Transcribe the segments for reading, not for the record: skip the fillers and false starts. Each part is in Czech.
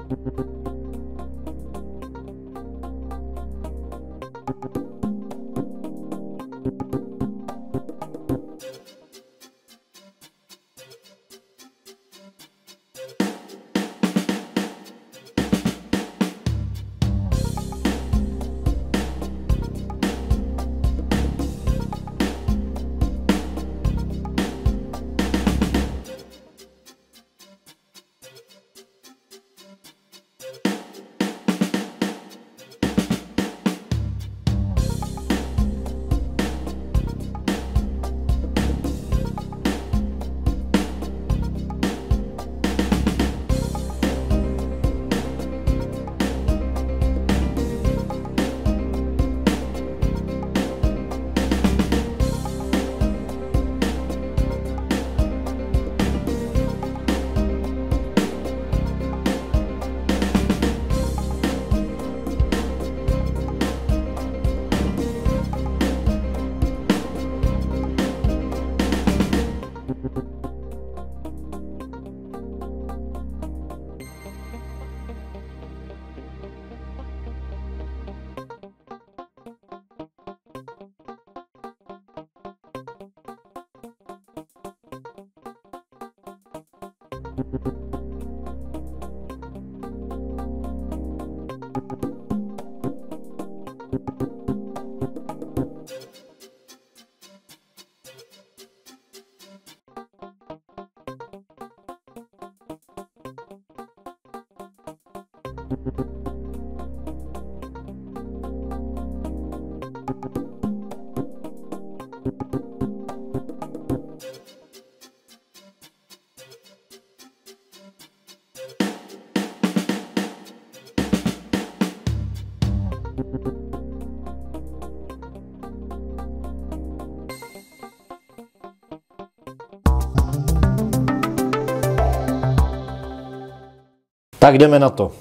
Tak jdeme na to.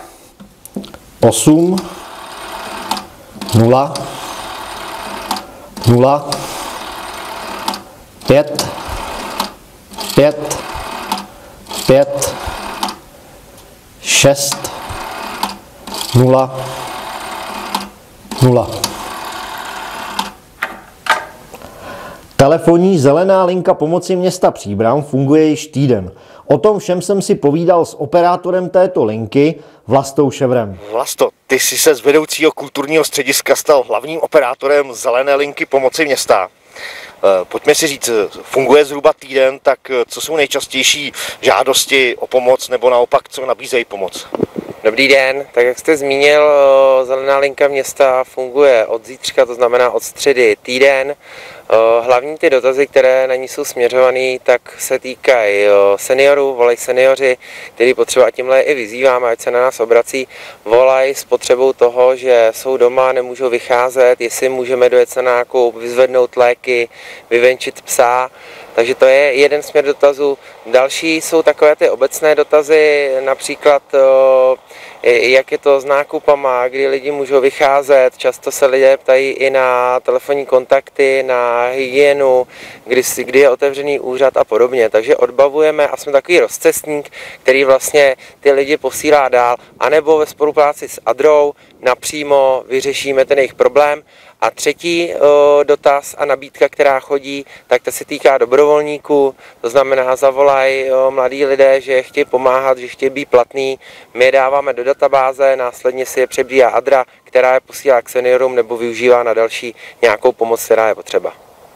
8, 0, 0, 5, 5, 5, 6, 0, 0. Telefonní zelená linka pomoci města Příbram funguje již týden. O tom všem jsem si povídal s operátorem této linky, Vlastou Ševrem. Vlasto, ty jsi se z vedoucího kulturního střediska stal hlavním operátorem zelené linky pomoci města. Pojďme si říct, funguje zhruba týden, tak co jsou nejčastější žádosti o pomoc nebo naopak, co nabízejí pomoc? Dobrý den, tak jak jste zmínil, zelená linka města funguje od zítřka, to znamená od středy týden. Hlavní ty dotazy, které na ní jsou směřované, tak se týkají seniorů, volají seniori, který potřeba, tímhle i vyzýváme, ať se na nás obrací, volají s potřebou toho, že jsou doma, nemůžou vycházet, jestli můžeme dojet na nákup, vyzvednout léky, vyvenčit psa. Takže to je jeden směr dotazů. Další jsou takové ty obecné dotazy, například jak je to s nákupama, kdy lidi můžou vycházet. Často se lidé ptají i na telefonní kontakty, na hygienu, kdy je otevřený úřad a podobně. Takže odbavujeme a jsme takový rozcestník, který vlastně ty lidi posílá dál, anebo ve spolupráci s Adrou napřímo vyřešíme ten jejich problém. A třetí dotaz a nabídka, která chodí, tak to se týká dobrovolníků, to znamená zavolají mladí lidé, že chtějí pomáhat, že chtějí být platný, my je dáváme do databáze, následně si je přebírá Adra, která je posílá k seniorům nebo využívá na další nějakou pomoc, která je potřeba.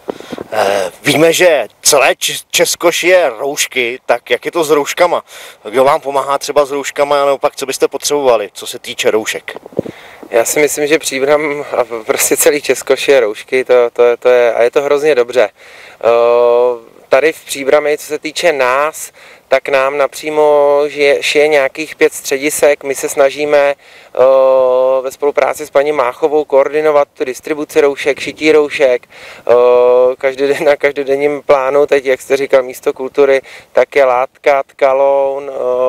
Víme, že celé Česko šije roušky, tak jak je to s rouškama? Kdo vám pomáhá třeba s rouškama, nebo pak co byste potřebovali, co se týče roušek? Já si myslím, že Příbram a prostě celý Česko šije roušky, to je, a je to hrozně dobře. Tady v Příbrami, co se týče nás, tak nám napřímo šije nějakých 5 středisek. My se snažíme ve spolupráci s paní Máchovou koordinovat tu distribuci roušek, šití roušek. Na každodenním plánu, teď, jak jste říkal, místo kultury, tak je látka, tkaloun,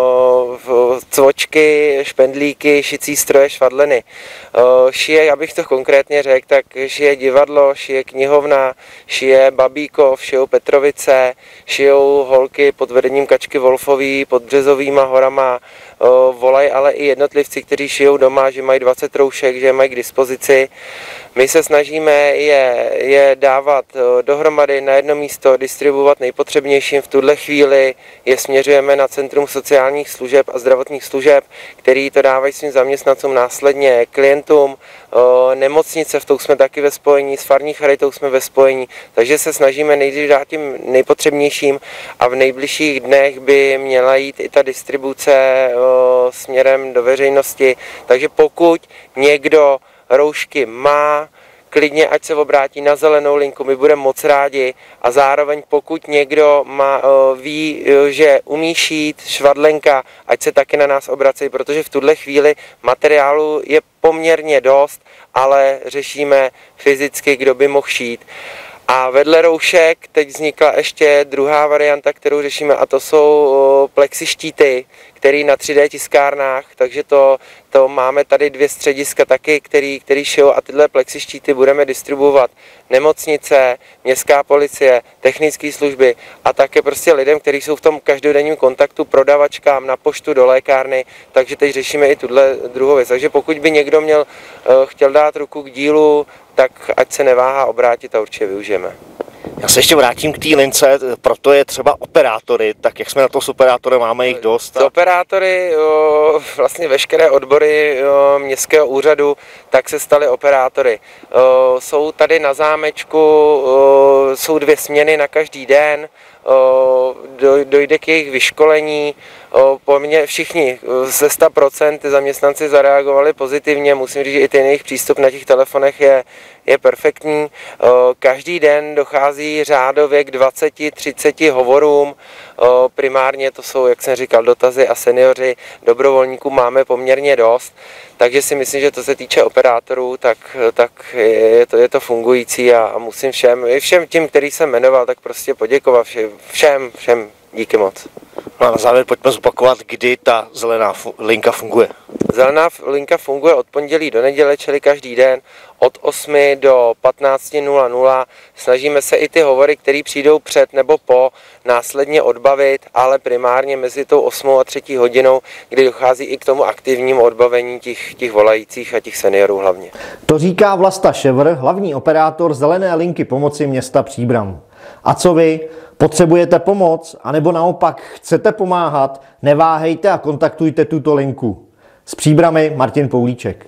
cvočky, špendlíky, šicí stroje, švadleny. Šije, abych to konkrétně řekl, tak šije divadlo, šije knihovna, šije Babíkov, šijou Petrovice, šijou holky pod vedením Kačky Wolfový pod Březovýma horama, volají ale i jednotlivci, kteří šijou doma, že mají 20 roušek, že je mají k dispozici. My se snažíme je dávat dohromady na jedno místo, distribuovat nejpotřebnějším. V tuhle chvíli je směřujeme na Centrum sociálních služeb a zdravotních služeb, který to dávají svým zaměstnancům, následně klientům. Nemocnice, v tom jsme taky ve spojení, s farní charitou jsme ve spojení, takže se snažíme nejdřív dát tím nejpotřebnějším a v nejbližších dnech by měla jít i ta distribuce směrem do veřejnosti. Takže pokud někdo roušky má, klidně ať se obrátí na zelenou linku, my budeme moc rádi a zároveň pokud někdo ví, že umí šít švadlenka, ať se taky na nás obrací, protože v tuhle chvíli materiálu je poměrně dost, ale řešíme fyzicky, kdo by mohl šít. A vedle roušek teď vznikla ještě druhá varianta, kterou řešíme, a to jsou plexištíty, který na 3D tiskárnách, takže to máme tady 2 střediska taky, který šijou, a tyhle plexištíty budeme distribuovat nemocnice, městská policie, technické služby a také prostě lidem, kteří jsou v tom každodenním kontaktu, prodavačkám, na poštu, do lékárny, takže teď řešíme i tuhle druhou věc. Takže pokud by někdo chtěl dát ruku k dílu, tak ať se neváhá obrátit a určitě využijeme. Já se ještě vrátím k té lince, proto je třeba operátory, tak jak jsme na to s operátorem, máme jich dost. Operátory, vlastně veškeré odbory městského úřadu, tak se staly operátory. Jsou tady na zámečku, jsou 2 směny na každý den, dojde k jejich vyškolení. Po mně všichni ze 100% ty zaměstnanci zareagovali pozitivně, musím říct, že i ten jejich přístup na těch telefonech je perfektní. Každý den dochází řádově k 20-30 hovorům, primárně to jsou, jak jsem říkal, dotazy a seniori, dobrovolníků máme poměrně dost, takže si myslím, že to se týče operátorů, tak je to fungující a musím všem tím, který jsem jmenoval, tak prostě poděkovat všem, díky moc. No a na závěr pojďme zopakovat, kdy ta zelená linka funguje. Zelená linka funguje od pondělí do neděle, čili každý den od 8 do 15:00. Snažíme se i ty hovory, které přijdou před nebo po, následně odbavit, ale primárně mezi tou 8 a 3 hodinou, kdy dochází i k tomu aktivnímu odbavení těch volajících a těch seniorů hlavně. To říká Vlasta Ševr, hlavní operátor zelené linky pomoci města Příbram. A co vy? Potřebujete pomoc, anebo naopak chcete pomáhat? Neváhejte a kontaktujte tuto linku. Z Příbramy Martin Poulíček.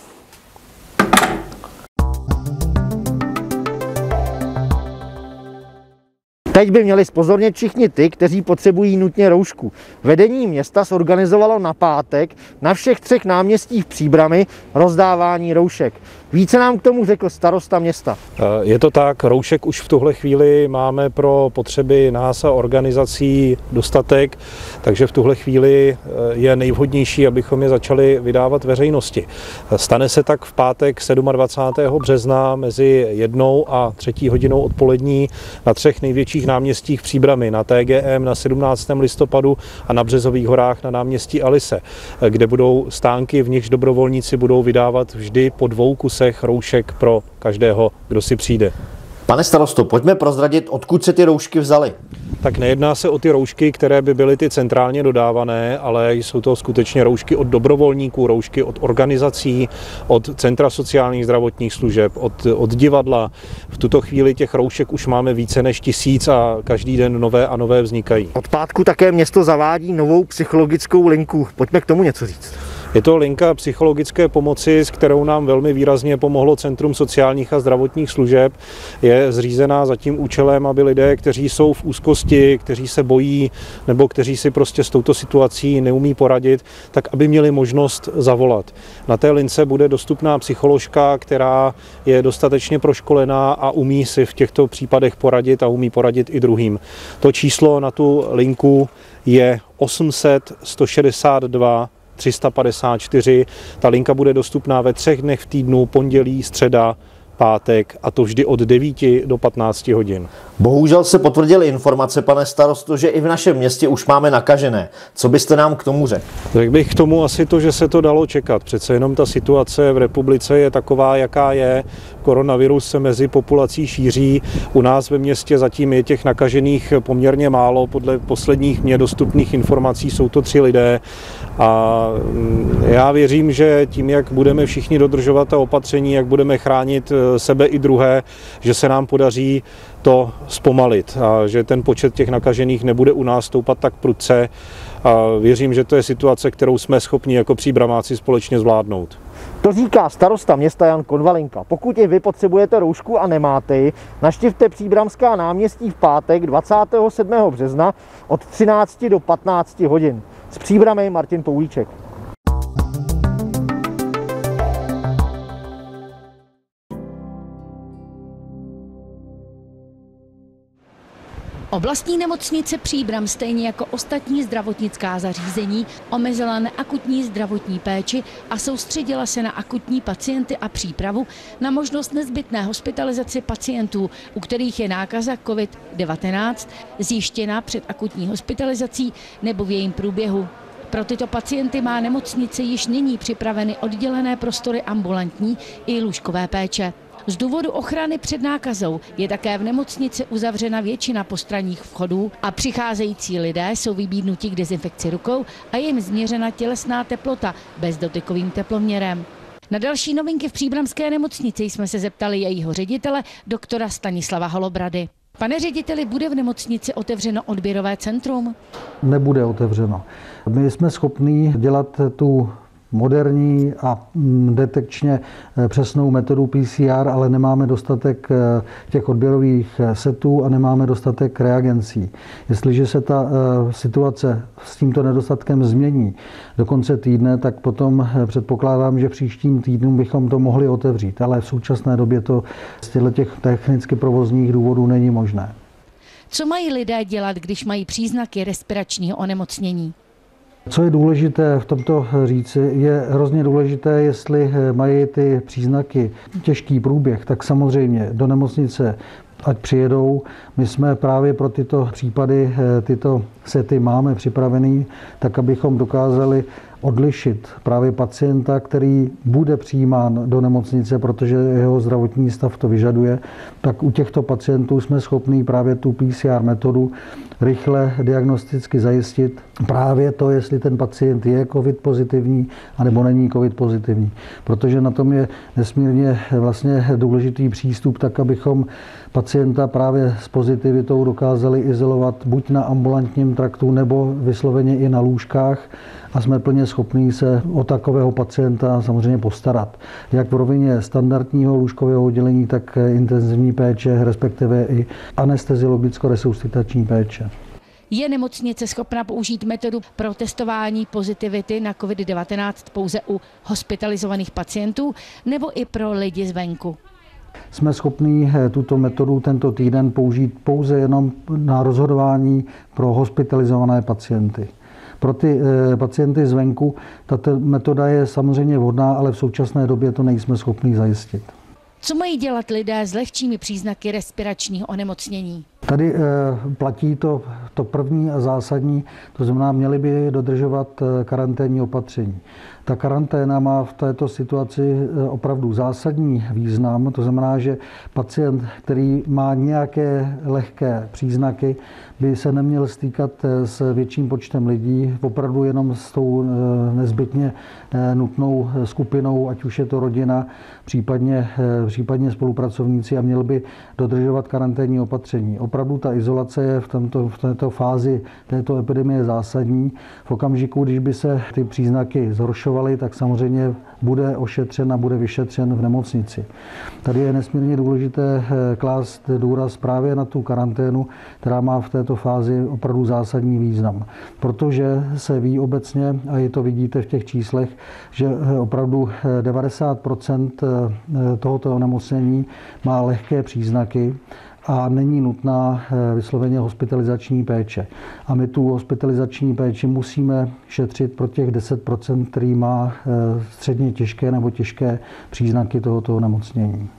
Teď by měli zpozornět všichni ty, kteří potřebují nutně roušku. Vedení města zorganizovalo na pátek na všech 3 náměstích Příbramy rozdávání roušek. Více nám k tomu řekl starosta města. Je to tak, roušek už v tuhle chvíli máme pro potřeby nás a organizací dostatek, takže v tuhle chvíli je nejvhodnější, abychom je začali vydávat veřejnosti. Stane se tak v pátek 27. března mezi 1 a 3 hodinou odpolední na 3 největších náměstích Příbramy, na TGM na 17. listopadu a na Březových horách na náměstí Alise, kde budou stánky, v nichž dobrovolníci budou vydávat vždy po 2 kusech roušek pro každého, kdo si přijde. Pane starosto, pojďme prozradit, odkud se ty roušky vzaly. Tak nejedná se o ty roušky, které by byly ty centrálně dodávané, ale jsou to skutečně roušky od dobrovolníků, roušky od organizací, od Centra sociálních zdravotních služeb, od divadla. V tuto chvíli těch roušek už máme více než 1000 a každý den nové a nové vznikají. Od pátku také město zavádí novou psychologickou linku. Pojďme k tomu něco říct. Je to linka psychologické pomoci, s kterou nám velmi výrazně pomohlo Centrum sociálních a zdravotních služeb. Je zřízená za tím účelem, aby lidé, kteří jsou v úzkosti, kteří se bojí nebo kteří si prostě s touto situací neumí poradit, tak aby měli možnost zavolat. Na té lince bude dostupná psycholožka, která je dostatečně proškolená a umí si v těchto případech poradit a umí poradit i druhým. To číslo na tu linku je 800 162 354. Ta linka bude dostupná ve 3 dnech v týdnu, pondělí, středa, pátek, a to vždy od 9 do 15 hodin. Bohužel se potvrdily informace, pane starosto, že i v našem městě už máme nakažené. Co byste nám k tomu řekl? Řekl bych k tomu asi to, že se to dalo čekat. Přece jenom ta situace v republice je taková, jaká je. Koronavirus se mezi populací šíří. U nás ve městě zatím je těch nakažených poměrně málo. Podle posledních mě dostupných informací jsou to 3 lidé. A já věřím, že tím, jak budeme všichni dodržovat ta opatření, jak budeme chránit sebe i druhé, že se nám podaří to zpomalit a že ten počet těch nakažených nebude u nás stoupat tak prudce. A věřím, že to je situace, kterou jsme schopni jako příbramáci společně zvládnout. To říká starosta města Jan Konvalinka. Pokud i vy potřebujete roušku a nemáte ji, navštivte Příbramská náměstí v pátek 27. března od 13 do 15 hodin. Z Příbramy Martin Poulíček. Oblastní nemocnice Příbram, stejně jako ostatní zdravotnická zařízení, omezila neakutní zdravotní péči a soustředila se na akutní pacienty a přípravu na možnost nezbytné hospitalizace pacientů, u kterých je nákaza COVID-19 zjištěna před akutní hospitalizací nebo v jejím průběhu. Pro tyto pacienty má nemocnice již nyní připraveny oddělené prostory ambulantní i lůžkové péče. Z důvodu ochrany před nákazou je také v nemocnici uzavřena většina postranních vchodů a přicházející lidé jsou vybídnuti k dezinfekci rukou a je jim změřena tělesná teplota bezdotykovým teploměrem. Na další novinky v příbramské nemocnici jsme se zeptali jejího ředitele, doktora Stanislava Holobrady. Pane řediteli, bude v nemocnici otevřeno odběrové centrum? Nebude otevřeno. My jsme schopni dělat tu moderní a detekčně přesnou metodu PCR, ale nemáme dostatek těch odběrových setů a nemáme dostatek reagencí. Jestliže se ta situace s tímto nedostatkem změní do konce týdne, tak potom předpokládám, že příštím týdnu bychom to mohli otevřít, ale v současné době to z těch technicky provozních důvodů není možné. Co mají lidé dělat, když mají příznaky respiračního onemocnění? Co je důležité v tomto říci, je hrozně důležité, jestli mají ty příznaky těžký průběh, tak samozřejmě do nemocnice ať přijedou. My jsme právě pro tyto případy, tyto sety máme připravený, tak abychom dokázali odlišit právě pacienta, který bude přijímán do nemocnice, protože jeho zdravotní stav to vyžaduje, tak u těchto pacientů jsme schopni právě tu PCR metodu rychle diagnosticky zajistit právě to, jestli ten pacient je COVID pozitivní anebo není COVID pozitivní. Protože na tom je nesmírně vlastně důležitý přístup, tak abychom pacienta právě s pozitivitou dokázali izolovat buď na ambulantním traktu nebo vysloveně i na lůžkách a jsme plně schopní se o takového pacienta samozřejmě postarat. Jak v rovině standardního lůžkového oddělení, tak intenzivní péče, respektive i anesteziologicko-resuscitační péče. Je nemocnice schopna použít metodu pro testování pozitivity na COVID-19 pouze u hospitalizovaných pacientů nebo i pro lidi zvenku? Jsme schopni tuto metodu tento týden použít pouze jenom na rozhodování pro hospitalizované pacienty. Pro ty pacienty zvenku tato metoda je samozřejmě vhodná, ale v současné době to nejsme schopni zajistit. Co mají dělat lidé s lehčími příznaky respiračního onemocnění? Tady platí to první a zásadní, to znamená, měli by dodržovat karanténní opatření. Ta karanténa má v této situaci opravdu zásadní význam, to znamená, že pacient, který má nějaké lehké příznaky, by se neměl stýkat s větším počtem lidí, opravdu jenom s tou nezbytně nutnou skupinou, ať už je to rodina, případně spolupracovníci, a měl by dodržovat karanténní opatření. Opravdu ta izolace je v této fázi této epidemie zásadní. V okamžiku, když by se ty příznaky zhoršovaly, tak samozřejmě bude ošetřen a bude vyšetřen v nemocnici. Tady je nesmírně důležité klást důraz právě na tu karanténu, která má v této fázi opravdu zásadní význam. Protože se ví obecně, a i to vidíte v těch číslech, že opravdu 90% tohoto onemocnění má lehké příznaky a není nutná vysloveně hospitalizační péče. A my tu hospitalizační péči musíme šetřit pro těch 10%, který má středně těžké nebo těžké příznaky tohoto onemocnění.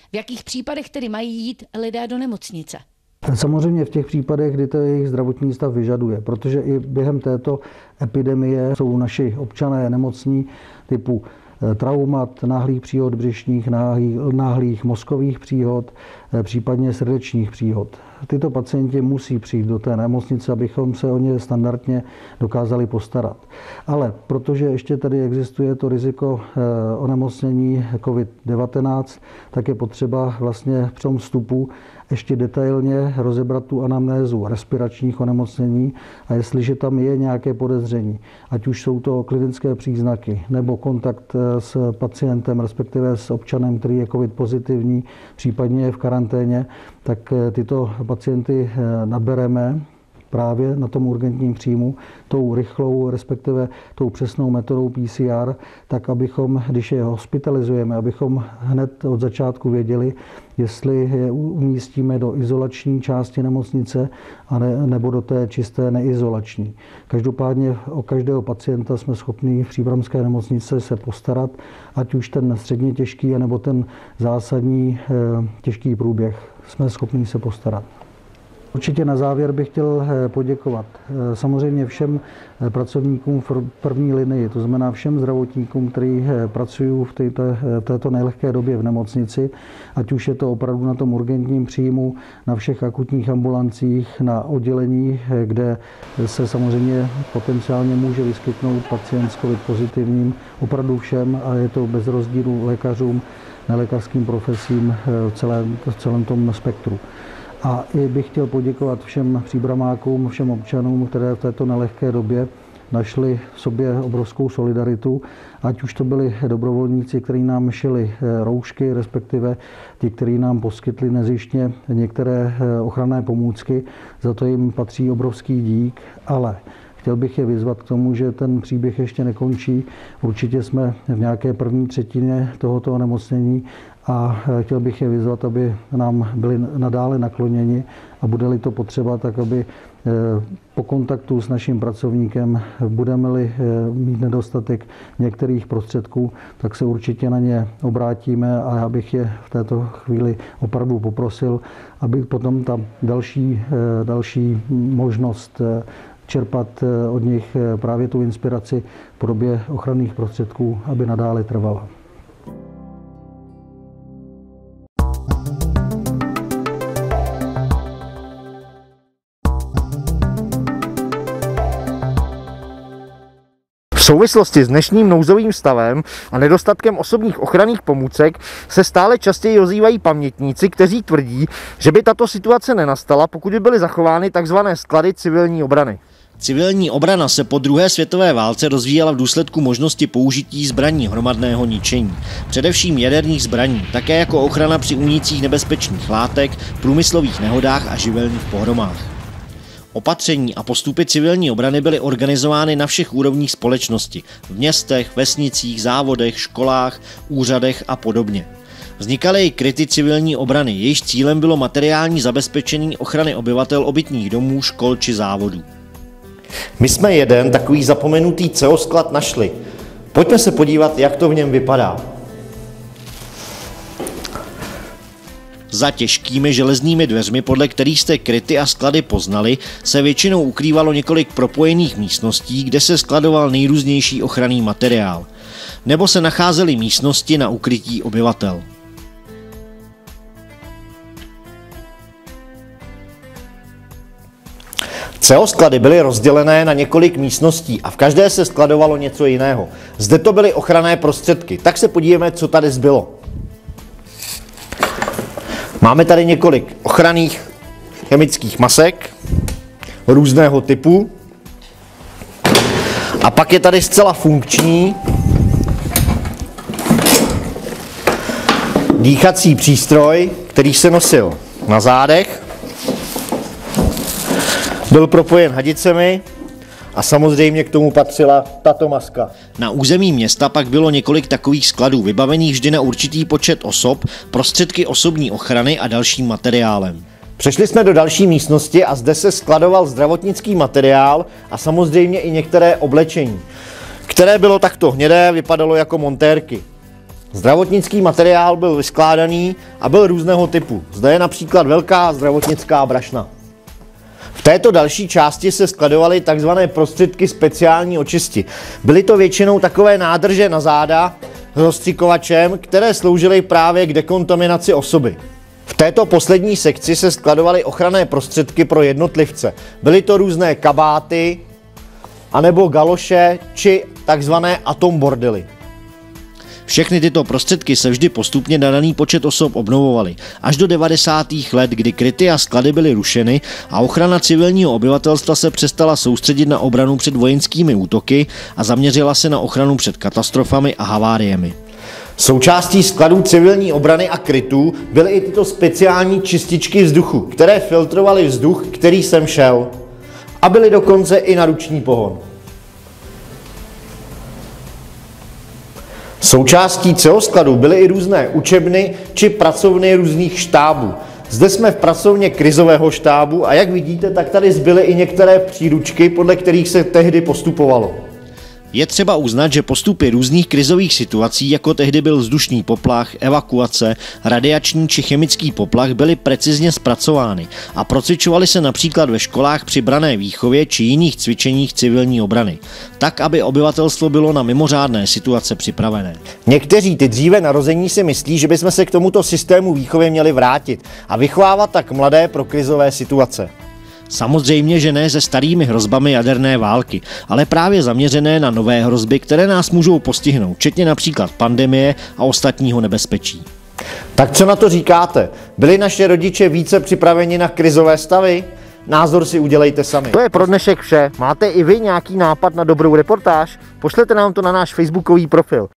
V jakých případech tedy mají jít lidé do nemocnice? Samozřejmě v těch případech, kdy to jejich zdravotní stav vyžaduje, protože i během této epidemie jsou naši občané nemocní typu traumat, náhlých příhod břišních, náhlých mozkových příhod, případně srdečních příhod. Tyto pacienti musí přijít do té nemocnice, abychom se o ně standardně dokázali postarat. Ale protože ještě tady existuje to riziko onemocnění COVID-19, tak je potřeba vlastně při tom vstupu ještě detailně rozebrat tu anamnézu respiračních onemocnění a jestliže tam je nějaké podezření, ať už jsou to klinické příznaky nebo kontakt s pacientem, respektive s občanem, který je COVID pozitivní, případně je v karanténě, tak tyto pacienty nabereme právě na tom urgentním příjmu tou rychlou, respektive tou přesnou metodou PCR, tak abychom, když je hospitalizujeme, abychom hned od začátku věděli, jestli je umístíme do izolační části nemocnice nebo do té čisté neizolační. Každopádně o každého pacienta jsme schopni v příbramské nemocnici se postarat, ať už ten středně těžký, nebo ten zásadní těžký průběh jsme schopni se postarat. Určitě na závěr bych chtěl poděkovat samozřejmě všem pracovníkům v první linii, to znamená všem zdravotníkům, kteří pracují v této nelehké době v nemocnici, ať už je to opravdu na tom urgentním příjmu, na všech akutních ambulancích, na oddělení, kde se samozřejmě potenciálně může vyskytnout pacient s COVID pozitivním, opravdu všem, a je to bez rozdílu lékařům, nelékařským profesím v celém tom spektru. A i bych chtěl poděkovat všem příbramákům, všem občanům, které v této nelehké době našli v sobě obrovskou solidaritu, ať už to byli dobrovolníci, kteří nám šili roušky, respektive ti, kteří nám poskytli nezištně některé ochranné pomůcky. Za to jim patří obrovský dík, ale chtěl bych je vyzvat k tomu, že ten příběh ještě nekončí. Určitě jsme v nějaké první třetině tohoto onemocnění a chtěl bych je vyzvat, aby nám byli nadále nakloněni a bude-li to potřeba, tak aby po kontaktu s naším pracovníkem budeme-li mít nedostatek některých prostředků, tak se určitě na ně obrátíme a já bych je v této chvíli opravdu poprosil, aby potom ta další možnost čerpat od nich právě tu inspiraci v podobě ochranných prostředků, aby nadále trvala. V souvislosti s dnešním nouzovým stavem a nedostatkem osobních ochranných pomůcek se stále častěji ozývají pamětníci, kteří tvrdí, že by tato situace nenastala, pokud by byly zachovány tzv. Sklady civilní obrany. Civilní obrana se po druhé světové válce rozvíjela v důsledku možnosti použití zbraní hromadného ničení, především jaderných zbraní, také jako ochrana při únicích nebezpečných látek, průmyslových nehodách a živelních pohromách. Opatření a postupy civilní obrany byly organizovány na všech úrovních společnosti, v městech, vesnicích, závodech, školách, úřadech a podobně. Vznikaly i kryty civilní obrany, jejichž cílem bylo materiální zabezpečení ochrany obyvatel obytných domů, škol či závodů. My jsme jeden takový zapomenutý ceosklad našli. Pojďme se podívat, jak to v něm vypadá. Za těžkými železnými dveřmi, podle kterých jste kryty a sklady poznali, se většinou ukrývalo několik propojených místností, kde se skladoval nejrůznější ochranný materiál. Nebo se nacházely místnosti na ukrytí obyvatel. Ceosklady byly rozdělené na několik místností a v každé se skladovalo něco jiného. Zde to byly ochranné prostředky, tak se podívejme, co tady zbylo. Máme tady několik ochranných chemických masek různého typu a pak je tady zcela funkční dýchací přístroj, který se nosil na zádech, byl propojen hadicemi a samozřejmě k tomu patřila tato maska. Na území města pak bylo několik takových skladů, vybavených vždy na určitý počet osob, prostředky osobní ochrany a dalším materiálem. Přešli jsme do další místnosti a zde se skladoval zdravotnický materiál a samozřejmě i některé oblečení, které bylo takto hnědé, vypadalo jako montérky. Zdravotnický materiál byl vyskládaný a byl různého typu. Zde je například velká zdravotnická brašna. V této další části se skladovaly tzv. Prostředky speciální očisti. Byly to většinou takové nádrže na záda s rozstřikovačem, které sloužily právě k dekontaminaci osoby. V této poslední sekci se skladovaly ochranné prostředky pro jednotlivce. Byly to různé kabáty, anebo galoše, či takzvané atombordely. Všechny tyto prostředky se vždy postupně na daný počet osob obnovovaly. Až do 90. let, kdy kryty a sklady byly rušeny a ochrana civilního obyvatelstva se přestala soustředit na obranu před vojenskými útoky a zaměřila se na ochranu před katastrofami a haváriemi. Součástí skladů civilní obrany a krytů byly i tyto speciální čističky vzduchu, které filtrovaly vzduch, který sem šel. A byly dokonce i na ruční pohon. Součástí celoskladu byly i různé učebny či pracovny různých štábů. Zde jsme v pracovně krizového štábu a jak vidíte, tak tady zbyly i některé příručky, podle kterých se tehdy postupovalo. Je třeba uznat, že postupy různých krizových situací, jako tehdy byl vzdušný poplach, evakuace, radiační či chemický poplach, byly precizně zpracovány a procvičovaly se například ve školách při branné výchově či jiných cvičeních civilní obrany, tak, aby obyvatelstvo bylo na mimořádné situace připravené. Někteří ty dříve narození si myslí, že bychom se k tomuto systému výchovy měli vrátit a vychovávat tak mladé pro krizové situace. Samozřejmě, že ne se starými hrozbami jaderné války, ale právě zaměřené na nové hrozby, které nás můžou postihnout, včetně například pandemie a ostatního nebezpečí. Tak co na to říkáte? Byli naše rodiče více připraveni na krizové stavy? Názor si udělejte sami. To je pro dnešek vše. Máte i vy nějaký nápad na dobrou reportáž? Pošlete nám to na náš facebookový profil.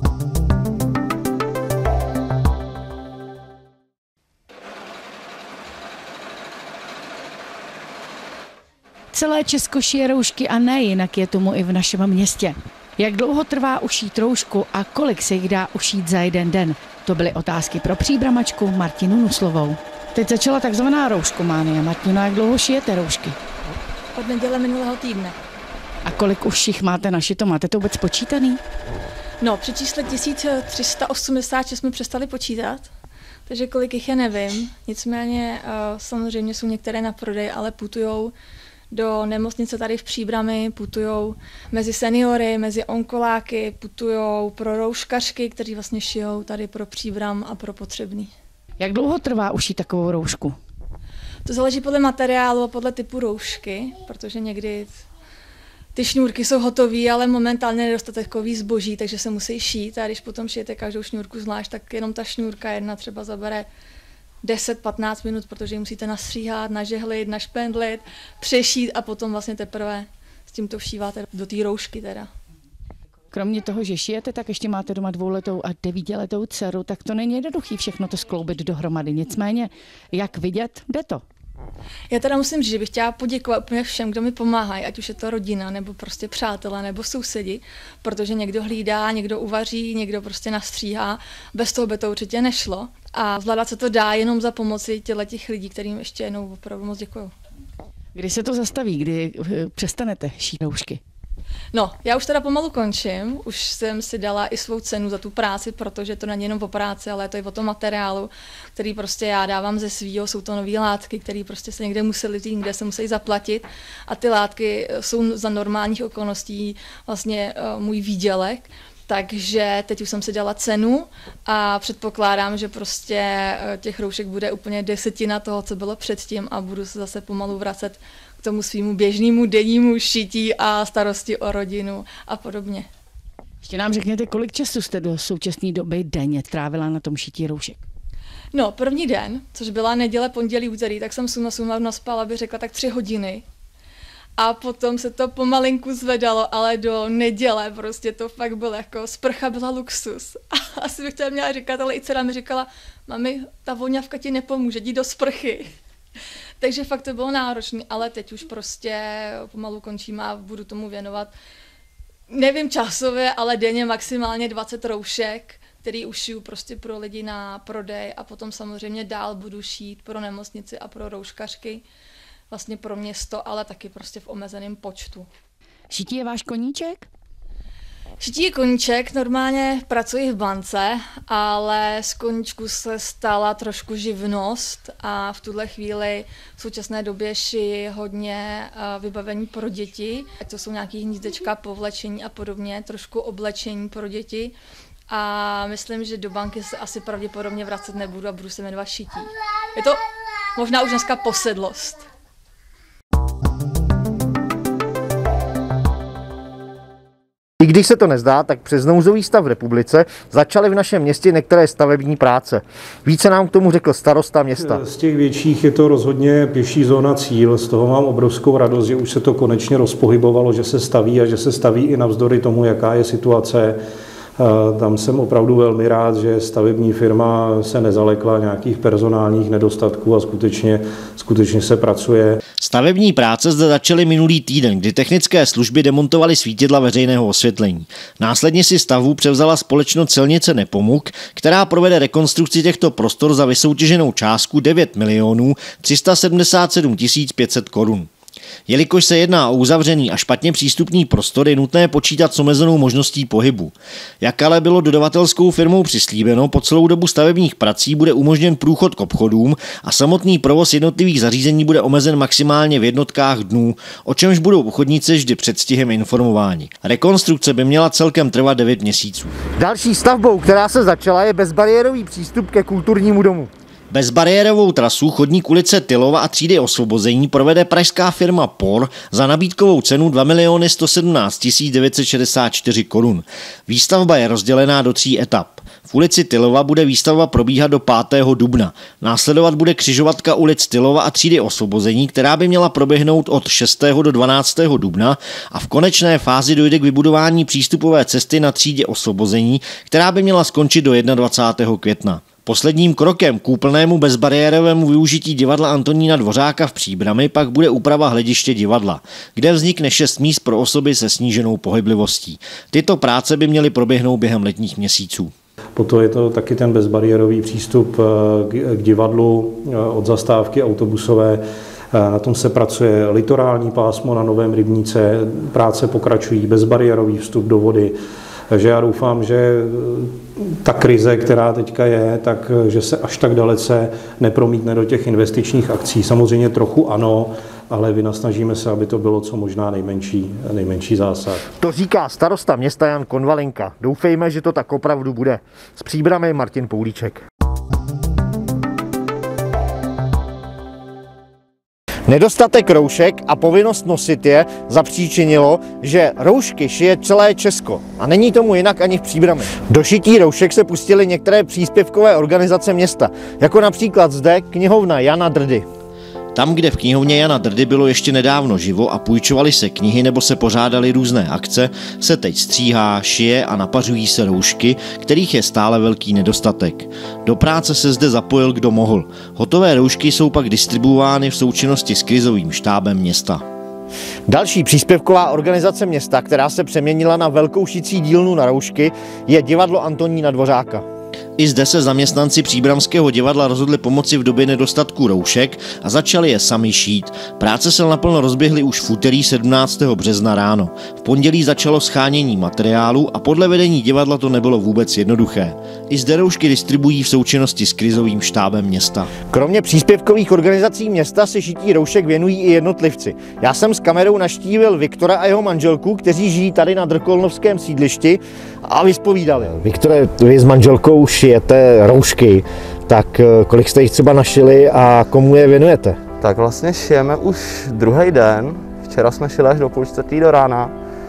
Celé Česko šije roušky a ne jinak je tomu i v našem městě. Jak dlouho trvá ušít roušku a kolik se jich dá ušít za jeden den? To byly otázky pro příbramačku Martinu Nuslovou. Teď začala takzvaná rouškománie. Martina, jak dlouho šijete roušky? Od neděle minulého týdne. A kolik už jich máte našito? Máte to vůbec počítaný? No, při čísle 1386 jsme přestali počítat, takže kolik jich je nevím. Nicméně samozřejmě jsou některé na prodej, ale putujou do nemocnice tady v Příbrami, putujou mezi seniory, mezi onkoláky, putujou pro rouškařky, kteří vlastně šijou tady pro Příbram a pro potřebný. Jak dlouho trvá ušít takovou roušku? To záleží podle materiálu a podle typu roušky, protože někdy ty šňůrky jsou hotové, ale momentálně nedostatkový zboží, takže se musí šít a když potom šijete každou šňůrku zvlášť, tak jenom ta šňůrka jedna třeba zabere 10-15 minut, protože ji musíte nastříhat, nažehlit, našpendlit, přešít a potom vlastně teprve s tím to všíváte do té roušky teda. Kromě toho, že šijete, tak ještě máte doma 2letou a 9letou dceru, tak to není jednoduchý všechno to skloubit dohromady. Nicméně, jak vidět, jde to. Já teda musím říct, že bych chtěla poděkovat úplně všem, kdo mi pomáhají, ať už je to rodina, nebo prostě přátelé, nebo sousedi, protože někdo hlídá, někdo uvaří, někdo prostě nastříhá. Bez toho by to určitě nešlo. A zvládat se to dá jenom za pomoci těch lidí, kterým ještě jednou opravdu moc děkuju. Kdy se to zastaví, kdy přestanete šít roušky? No, já už teda pomalu končím, už jsem si dala i svou cenu za tu práci, protože to není jenom o práci, ale je to i o tom materiálu, který prostě já dávám ze svýho, jsou to nový látky, které prostě se někde museli vzít, kde se musí zaplatit a ty látky jsou za normálních okolností vlastně můj výdělek. Takže teď už jsem si dala cenu a předpokládám, že prostě těch roušek bude úplně 10 toho, co bylo předtím a budu se zase pomalu vracet k tomu svýmu běžnému dennímu šití a starosti o rodinu a podobně. Ještě nám řekněte, kolik času jste do současné doby denně trávila na tom šití roušek? No, první den, což byla neděle, pondělí, úterý, tak jsem suma naspala, aby řekla tak 3 hodiny. A potom se to pomalinku zvedalo, ale do neděle prostě to fakt bylo jako, sprcha byla luxus. A asi bych to měla říkat, ale i dcera mi říkala, mami, ta voňavka ti nepomůže, jdi do sprchy. Takže fakt to bylo náročné, ale teď už prostě pomalu končím a budu tomu věnovat, nevím časově, ale denně maximálně 20 roušek, který ušiju prostě pro lidi na prodej a potom samozřejmě dál budu šít pro nemocnici a pro rouškařky. Vlastně pro město, ale taky prostě v omezeném počtu. Šití je váš koníček? Šití koníček, normálně pracuji v bance, ale z koníčku se stala trošku živnost a v tuhle chvíli v současné době šiji hodně vybavení pro děti. To jsou nějaký hnízdečka, povlečení a podobně, trošku oblečení pro děti. A myslím, že do banky se asi pravděpodobně vracet nebudu a budu se jmenovat šití. Je to možná už dneska posedlost. I když se to nezdá, tak přes nouzový stav v republice začaly v našem městě některé stavební práce. Více nám k tomu řekl starosta města. Z těch větších je to rozhodně pěší zóna Cíl. Z toho mám obrovskou radost, že už se to konečně rozpohybovalo, že se staví a že se staví i navzdory tomu, jaká je situace. Tam jsem opravdu velmi rád, že stavební firma se nezalekla nějakých personálních nedostatků a skutečně se pracuje. Stavební práce zde začaly minulý týden, kdy technické služby demontovaly svítidla veřejného osvětlení. Následně si stavbu převzala společnost Silnice Nepomuk, která provede rekonstrukci těchto prostor za vysoutěženou částku 9 377 500 korun. Jelikož se jedná o uzavřený a špatně přístupný prostor, je nutné počítat s omezenou možností pohybu. Jak ale bylo dodavatelskou firmou přislíbeno, po celou dobu stavebních prací bude umožněn průchod k obchodům a samotný provoz jednotlivých zařízení bude omezen maximálně v jednotkách dnů, o čemž budou obchodníci vždy předstihem informováni. Rekonstrukce by měla celkem trvat 9 měsíců. Další stavbou, která se začala, je bezbariérový přístup ke kulturnímu domu. Bezbariérovou trasu chodník ulice Tylova a třídy Osvobození provede pražská firma POR za nabídkovou cenu 2 117 964 korun. Výstavba je rozdělená do 3 etap. V ulici Tylova bude výstavba probíhat do 5. dubna. Následovat bude křižovatka ulic Tylova a třídy Osvobození, která by měla proběhnout od 6. do 12. dubna a v konečné fázi dojde k vybudování přístupové cesty na třídě Osvobození, která by měla skončit do 21. května. Posledním krokem k úplnému bezbariérovému využití divadla Antonína Dvořáka v Příbrami pak bude úprava hlediště divadla, kde vznikne 6 míst pro osoby se sníženou pohyblivostí. Tyto práce by měly proběhnout během letních měsíců. Potom je to taky ten bezbariérový přístup k divadlu od zastávky autobusové. Na tom se pracuje litorální pásmo na Novém Rybníce, práce pokračují, bezbariérový vstup do vody. Takže já doufám, že ta krize, která teďka je, tak že se až tak dalece nepromítne do těch investičních akcí. Samozřejmě trochu ano, ale vynasnažíme se, aby to bylo co možná nejmenší zásah. To říká starosta města Jan Konvalinka. Doufejme, že to tak opravdu bude. Z Příbramy Martin Poulíček. Nedostatek roušek a povinnost nosit je zapříčinilo, že roušky šije celé Česko. A není tomu jinak ani v Příbrami. Do šití roušek se pustily některé příspěvkové organizace města, jako například zde knihovna Jana Drdy. Tam, kde v knihovně Jana Drdy bylo ještě nedávno živo a půjčovaly se knihy nebo se pořádaly různé akce, se teď stříhá, šije a napařují se roušky, kterých je stále velký nedostatek. Do práce se zde zapojil kdo mohl. Hotové roušky jsou pak distribuovány v součinnosti s krizovým štábem města. Další příspěvková organizace města, která se přeměnila na velkou šicí dílnu na roušky, je divadlo Antonína Dvořáka. I zde se zaměstnanci Příbramského divadla rozhodli pomoci v době nedostatku roušek a začali je sami šít. Práce se naplno rozběhly už v úterý 17. března ráno. V pondělí začalo shánění materiálu a podle vedení divadla to nebylo vůbec jednoduché. I zde roušky distribuují v součinnosti s krizovým štábem města. Kromě příspěvkových organizací města se šití roušek věnují i jednotlivci. Já jsem s kamerou navštívil Viktora a jeho manželku, kteří žijí tady na Drkolnovském sídlišti a vyspovídali. Viktore, vy s manželkou šijete roušky, tak kolik jste jich třeba našili a komu je věnujete? Tak vlastně šijeme už druhý den. Včera jsme šili až do 3:30 do rána.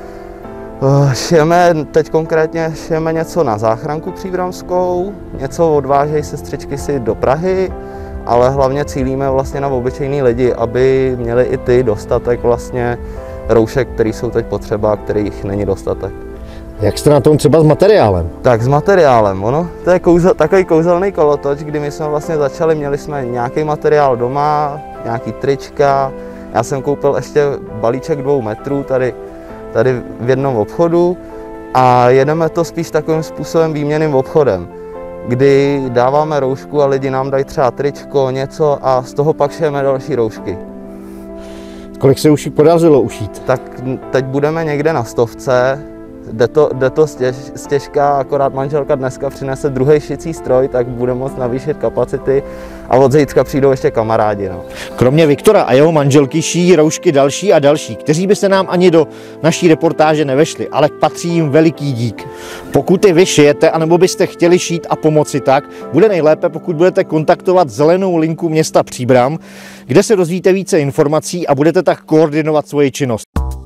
Teď konkrétně šijeme něco na záchranku příbramskou, něco odvážejí sestřičky si do Prahy, ale hlavně cílíme vlastně na obyčejný lidi, aby měli i ty dostatek vlastně roušek, které jsou teď potřeba a kterých není dostatek. Jak jste na tom třeba s materiálem? Tak s materiálem, to je takový kouzelný kolotoč, kdy my jsme vlastně začali, měli jsme nějaký materiál doma, nějaký trička, já jsem koupil ještě balíček 2 metrů tady v jednom obchodu a jedeme to spíš takovým způsobem výměnným obchodem, kdy dáváme roušku a lidi nám dají třeba tričko, něco a z toho pak šijeme další roušky. Kolik se už podařilo ušít? Tak teď budeme někde na 100, jde to stěžka, akorát manželka dneska přinese druhý šicí stroj, tak bude moct navýšit kapacity a od zítřka přijdou ještě kamarádi. No. Kromě Viktora a jeho manželky šijí roušky další a další, kteří by se nám ani do naší reportáže nevešli, ale patří jim veliký dík. Pokud je vy šijete, anebo byste chtěli šít a pomoci, tak bude nejlépe, pokud budete kontaktovat Zelenou linku města Příbram, kde se dozvíte více informací a budete tak koordinovat svoji činnost.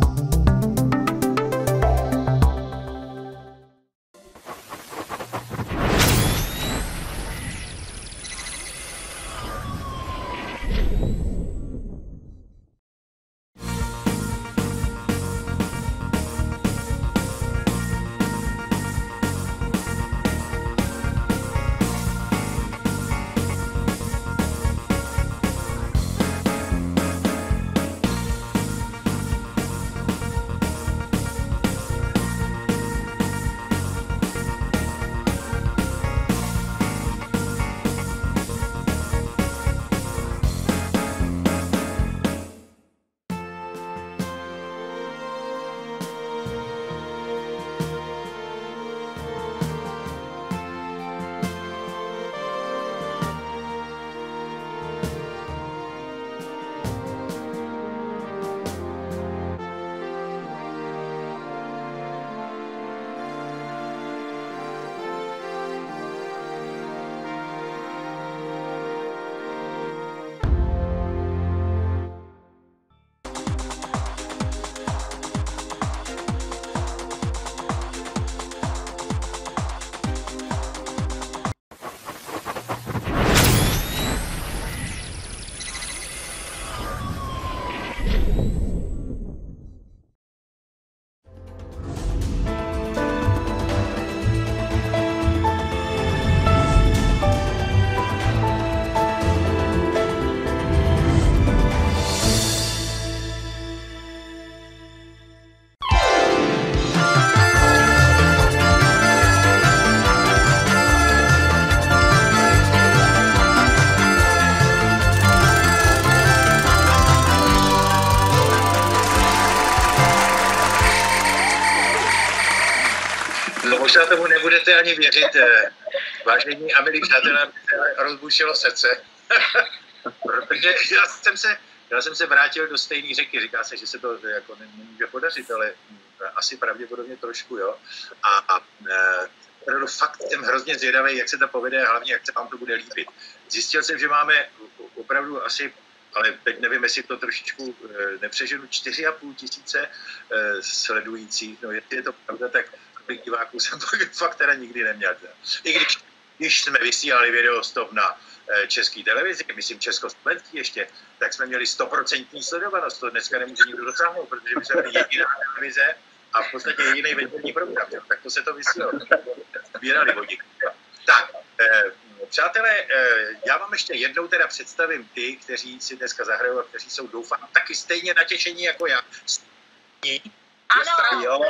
Možná tomu nebudete ani věřit, vážení a milí přátelé, rozbušilo srdce, protože já jsem se vrátil do stejné řeky, říká se, že se to jako nemůže podařit, ale asi pravděpodobně trošku, jo. A fakt jsem hrozně zvědavý, jak se to povede a hlavně, jak se vám to bude líbit. Zjistil jsem, že máme opravdu asi, ale teď nevím, jestli to trošičku nepřeženu, 4,5 tisíce sledujících, no jestli je to pravda, tak diváků jsem fakt teda nikdy neměl. I když jsme vysílali videostop na české televizi, myslím československý ještě, tak jsme měli 100% sledovanost. To dneska nemůže nikdo dosáhnout, protože my jsme byli jediná televize a v podstatě jediný večerní program. Tak to se to vysílalo. Sbírali vodík. Tak, přátelé, já vám ještě jednou teda představím ty, kteří si dneska zahrajou a kteří jsou, doufám, taky stejně natěšení jako já. Ano. Jo.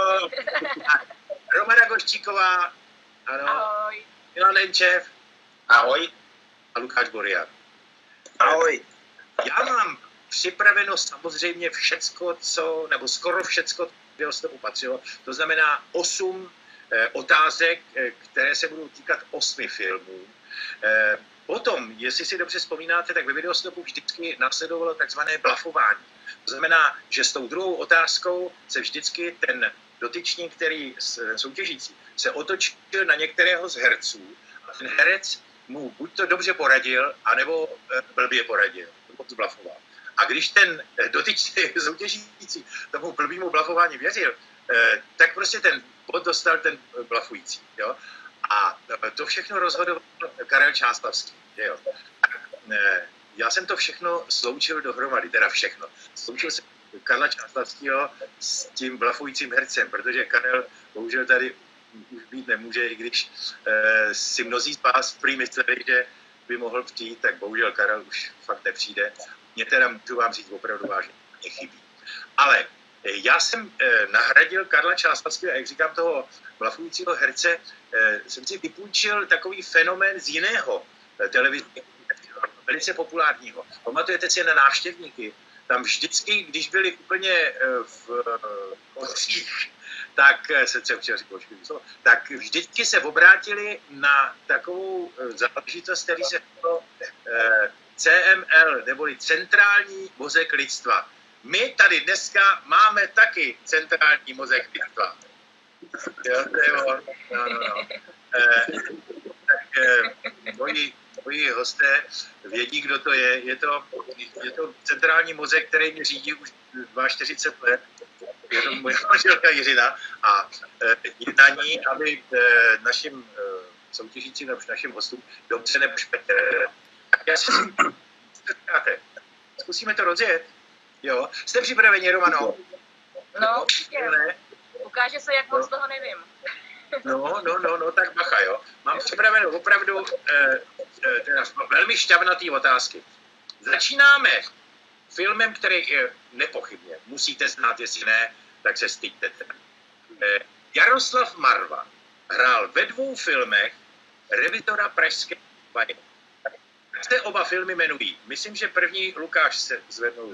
Romana Goščíková. Ano. Ahoj. Milan Nenčev. Ahoj. A Lukáš Borian. Ahoj. Já mám připraveno samozřejmě všecko, nebo skoro všecko, co k tomu patřilo. To znamená 8 otázek, které se budou týkat 8 filmů. Potom, jestli si dobře vzpomínáte, tak ve videostopu vždycky následovalo takzvané blafování. To znamená, že s tou druhou otázkou se vždycky ten dotyčník, který soutěžící, se otočil na některého z herců a ten herec mu buď to dobře poradil, anebo blbě poradil, nebo zblafoval. A když ten dotyčný soutěžící tomu blbýmu blafování věřil, tak prostě ten bod dostal ten blafující. Jo? A to všechno rozhodoval Karel Čáslavský. Jo? Já jsem to všechno sloučil dohromady, teda všechno. Sloučil jsem Karla Čáslavského s tím blafujícím hercem, protože Karel bohužel tady už být nemůže, i když si mnozí z vás prý mysleli, že by mohl přijít, tak bohužel Karel už fakt nepřijde. Mě teda, můžu vám říct, opravdu vážně chybí. Ale já jsem nahradil Karla Čáslavského, jak říkám, toho blafujícího herce, jsem si vypůjčil takový fenomén z jiného televizního, velice populárního. Pamatujete si na Návštěvníky? Tam vždycky, když byli úplně v kořích, tak tak vždycky se obrátili na takovou záležitost, který se jmenuje CML, neboli centrální mozek lidstva. My tady dneska máme taky centrální mozek lidstva. Jo, to je on. No. Moji hosté vědí, kdo to je. Je to centrální mozek, který mě řídí už 42 let. Je to moje manželka Jiřina a je na ní, aby našim soutěžícím nebo našim hostům dobře nebo špatně. Já si říkáte, zkusíme to rozjet. Jo, jste připraveni, Romano? No, určitě. Ukáže se, jak moc toho nevím. No, tak bacha, jo. Mám připravenou opravdu velmi šťavnatý otázky. Začínáme filmem, který je nepochybně musíte znát, jestli ne, tak se styďte. Jaroslav Marvan hrál ve 2 filmech revitora pražské baně. Jak se oba filmy jmenují? Myslím, že první Lukáš se zvednul.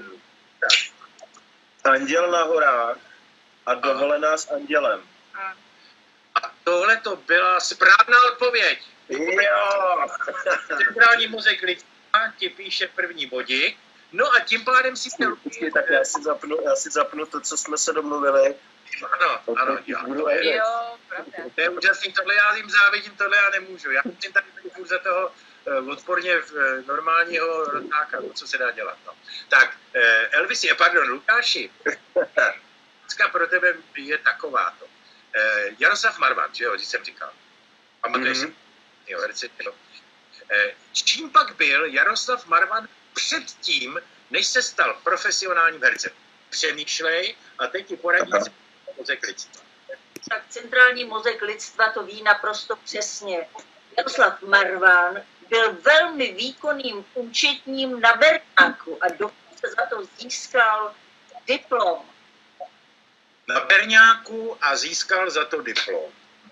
Anděl na horách a Dovolená s andělem. A tohle to byla správná odpověď. Jo! Centrální mozek lidstva ti píše první bodík. No a tím pádem si chtěl... Tak já si zapnu to, co jsme se domluvili. Ano. Jo, pravda. To je úžasný, tohle já jim závidím, tohle já nemůžu. Já musím tady být za toho odporně normálního rodáka, co se dá dělat. No. Tak, Lukáši, dneska pro tebe je takováto. Jaroslav Marvan, že jo, když jsem říkal. Pamatuješ si? Jo, herce, jo. Čím pak byl Jaroslav Marvan předtím, než se stal profesionálním hercem? Přemýšlej a teď ti poradí mozek lidstva. Tak centrální mozek lidstva to ví naprosto přesně. Jaroslav Marvan byl velmi výkonným účetním na Berňáku a dokonce za to získal diplom. Na Berňáku a získal za to diplom.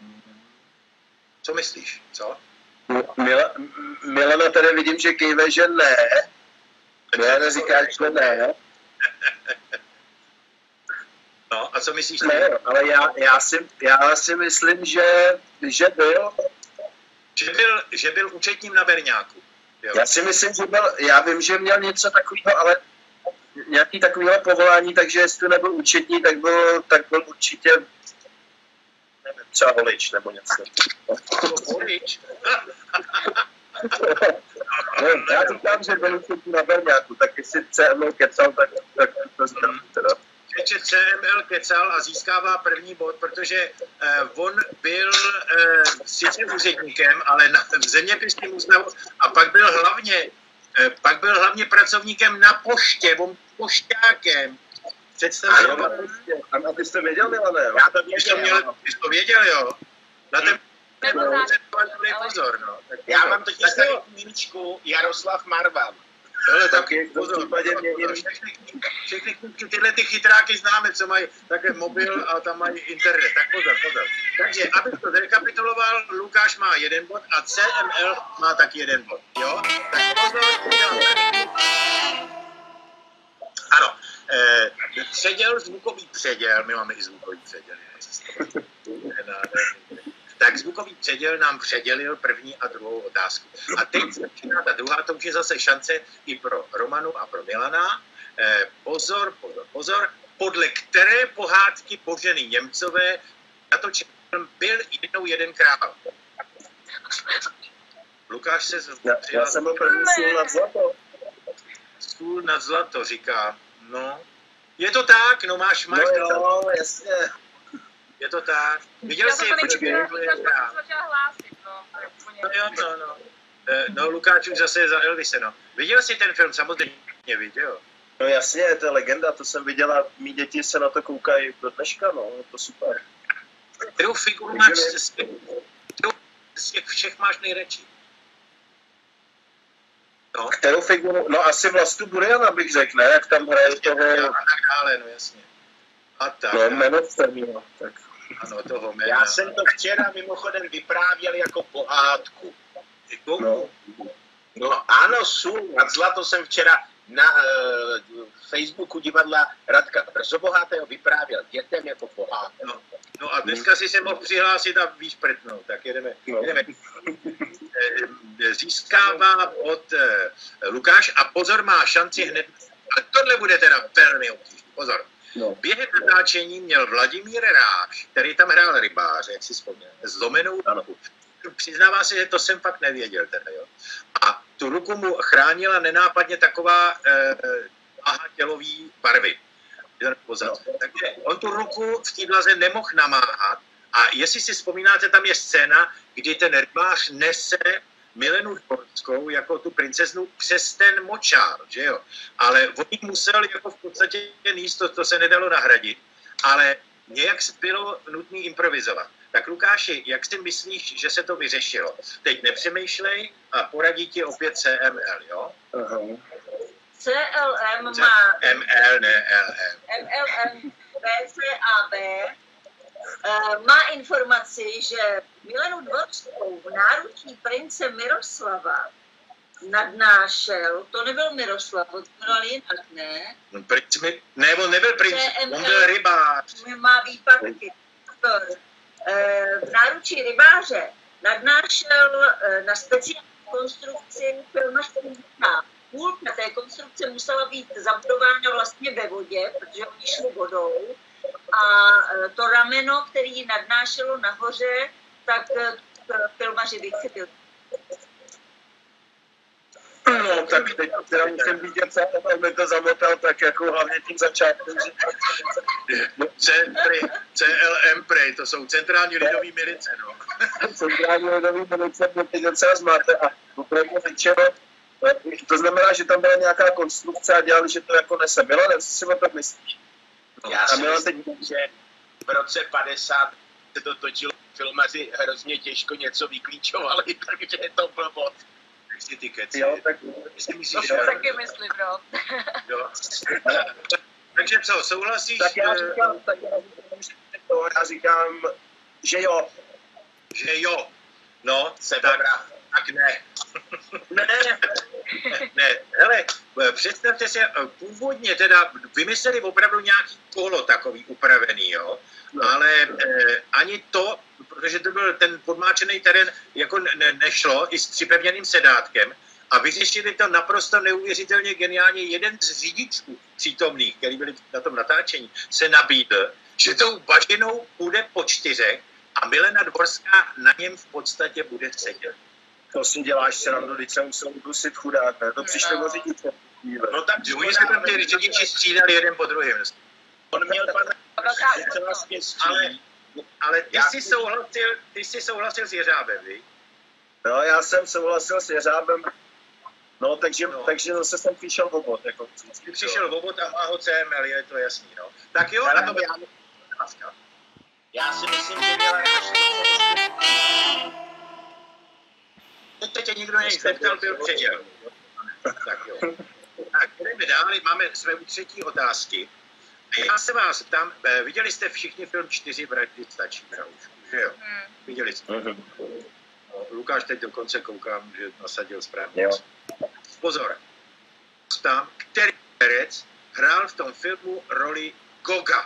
Co myslíš, co? Milana tady vidím, že kejve, že ne. Milana říká, že ne. No, a co myslíš? Ne, ale já si myslím, že byl. Že byl účetním na Berňáku. Jo. Já si myslím, že byl, já vím, že měl něco takového, ale nějaký takovýhle povolání, takže jestli to nebyl účetní, tak byl určitě, nevím, třeba holič nebo něco. Holič? Já říkám, že byl účetní na Berňáku, tak jestli CML kecal, tak to znám teda. Že CML kecal a získává první bod, protože on byl sice úředníkem, ale v zeměpisném ústavu a pak byl hlavně pracovníkem na poště, on pošťákem. A ty jsi to věděl, Milane? Já to věděl, ty jsi to věděl, jo. Na ten pozor, no. Já mám totiž tady míčku Jaroslav Marvan. Hele, tak pozor, všechny knížky, tyhle ty chytráky známe, co mají také mobil a tam mají internet, tak pozor. Takže, abych to zrekapituloval, Lukáš má 1 bod a CML má taky 1 bod, jo? Tak pozor, ano, předěl, zvukový předěl, my máme i zvukový předěl. Tak zvukový předěl nám předělil první a druhou otázku. A teď začíná ta druhá, to už je zase šance i pro Romanu a pro Milana. Pozor, podle které pohádky Boženy Němcové natočen byl jednou jeden král? Lukáš se já jsem byl první Sůl nad zlato. Sůl nad zlato, říká. No, je to tak, no máš no, jasně. Je to tak. Viděl jsi... No, Lukáš už zase za Elvise, no. Viděl jsi ten film, samozřejmě viděl. No jasně, to je legenda, to jsem viděl a mý děti se na to koukají do dneška, no, je to super. Kterou figuru máš z těch všech máš nejradši? No. Kterou figuru? No asi Vlastu Buriana bych řekl, ne? Jak tam hraje toho... A tak dále, no jasně. A tak. No, jméno Fermína, tak. Ano, toho jména. Já jsem to včera mimochodem vyprávěl jako pohádku. No ano, Sůl nad zlato jsem včera na Facebooku divadla Radka Brzobohatého vyprávěl dětem jako pohádku. No a dneska si se mohl přihlásit a víš prtnout, tak jedeme. Získává od Lukáš a pozor, má šanci hned. A tohle bude teda velmi obtížný, pozor. No. Během natáčení měl Vladimír Ráš, který tam hrál rybáře, jak si vzpomněl, zlomenou ruku. Přiznává se, že to jsem fakt nevěděl teda, jo. A tu ruku mu chránila nenápadně taková tělový barvy. No. Takže on tu ruku v té blaze nemohl namáhat. A jestli si vzpomínáte, tam je scéna, kdy ten rybář nese Milenu Dvorskou jako tu princeznu přes ten močár, že jo. Ale on jí musel jako v podstatě níst, to se nedalo nahradit. Ale nějak bylo nutné improvizovat. Tak Lukáši, jak si myslíš, že se to vyřešilo? Teď nepřemýšlej a poradí ti opět CML, jo? CLM má... ML, ne LM. MLM, BCAB má informaci, že Milenu Dvorskou v náručí prince Miroslava nadnášel, to nebyl Miroslav, to byl jinak, ne? Ne, on nebyl princ, on byl rybář. Má výpadky. V náručí rybáře nadnášel na speciální konstrukci filmařská. Půlka té konstrukce musela být zabudována vlastně ve vodě, protože oni šli vodou. A to rameno, který nadnášelo nahoře, tak filmaři vychytili. No, tak teď teda musím vidět, co by to zamotal, tak jako hlavně tím začátkem. CLM Prej, to jsou centrální lidový milice, no. Centrální lidový milice, to teď docela zmáte a opravdu řečeno, to znamená, že tam byla nějaká konstrukce a dělali, že to jako nese. Milane, co si o tom myslíš? Já si myslím, že v roce 50 se to točilo, filmaři hrozně těžko něco vyklíčovali, takže je to blbost. Si ty keci. Jo, tak si myslíš, to taky myslím, no. Jo. Takže co, souhlasíš? Tak já říkám, že jo. Že jo. No, tak ne. Ne, hele, představte se, původně teda vymysleli opravdu nějaký kolo takový upravený, jo, ale ani to, protože to byl ten podmáčený terén, jako nešlo i s připevněným sedátkem a vyřešili to naprosto neuvěřitelně geniálně. Jeden z řidičů přítomných, který byli na tom natáčení, se nabídl, že tou bažinou půjde po 4 a Milena Dvorská na něm v podstatě bude sedět. To si děláš srandu, když se musel dusit chudák, ne? To přišlo o řidiče. No tak oni se tam ty řidiči střídali jeden po druhém. On měl docela štěstí. Ale ty jsi souhlasil s Jeřábem, víš? No, já jsem souhlasil s Jeřábem. No, takže zase jsem přišel v obod. Jako ty přišel v obod a má ho CML, je to jasný, no. Tak jo, a to by... Já si myslím, že měla teď tě nikdo nezeptal, byl předěl. Tak jo. Tak, jdeme dál, máme své třetí otázky. Já se vás ptám, viděli jste všichni film 4 vraždy stačí, Broušku, že jo? Viděli jste? Lukáš teď dokonce koukám, že nasadil správně. Pozor. Ptám, který herec hrál v tom filmu roli Goga?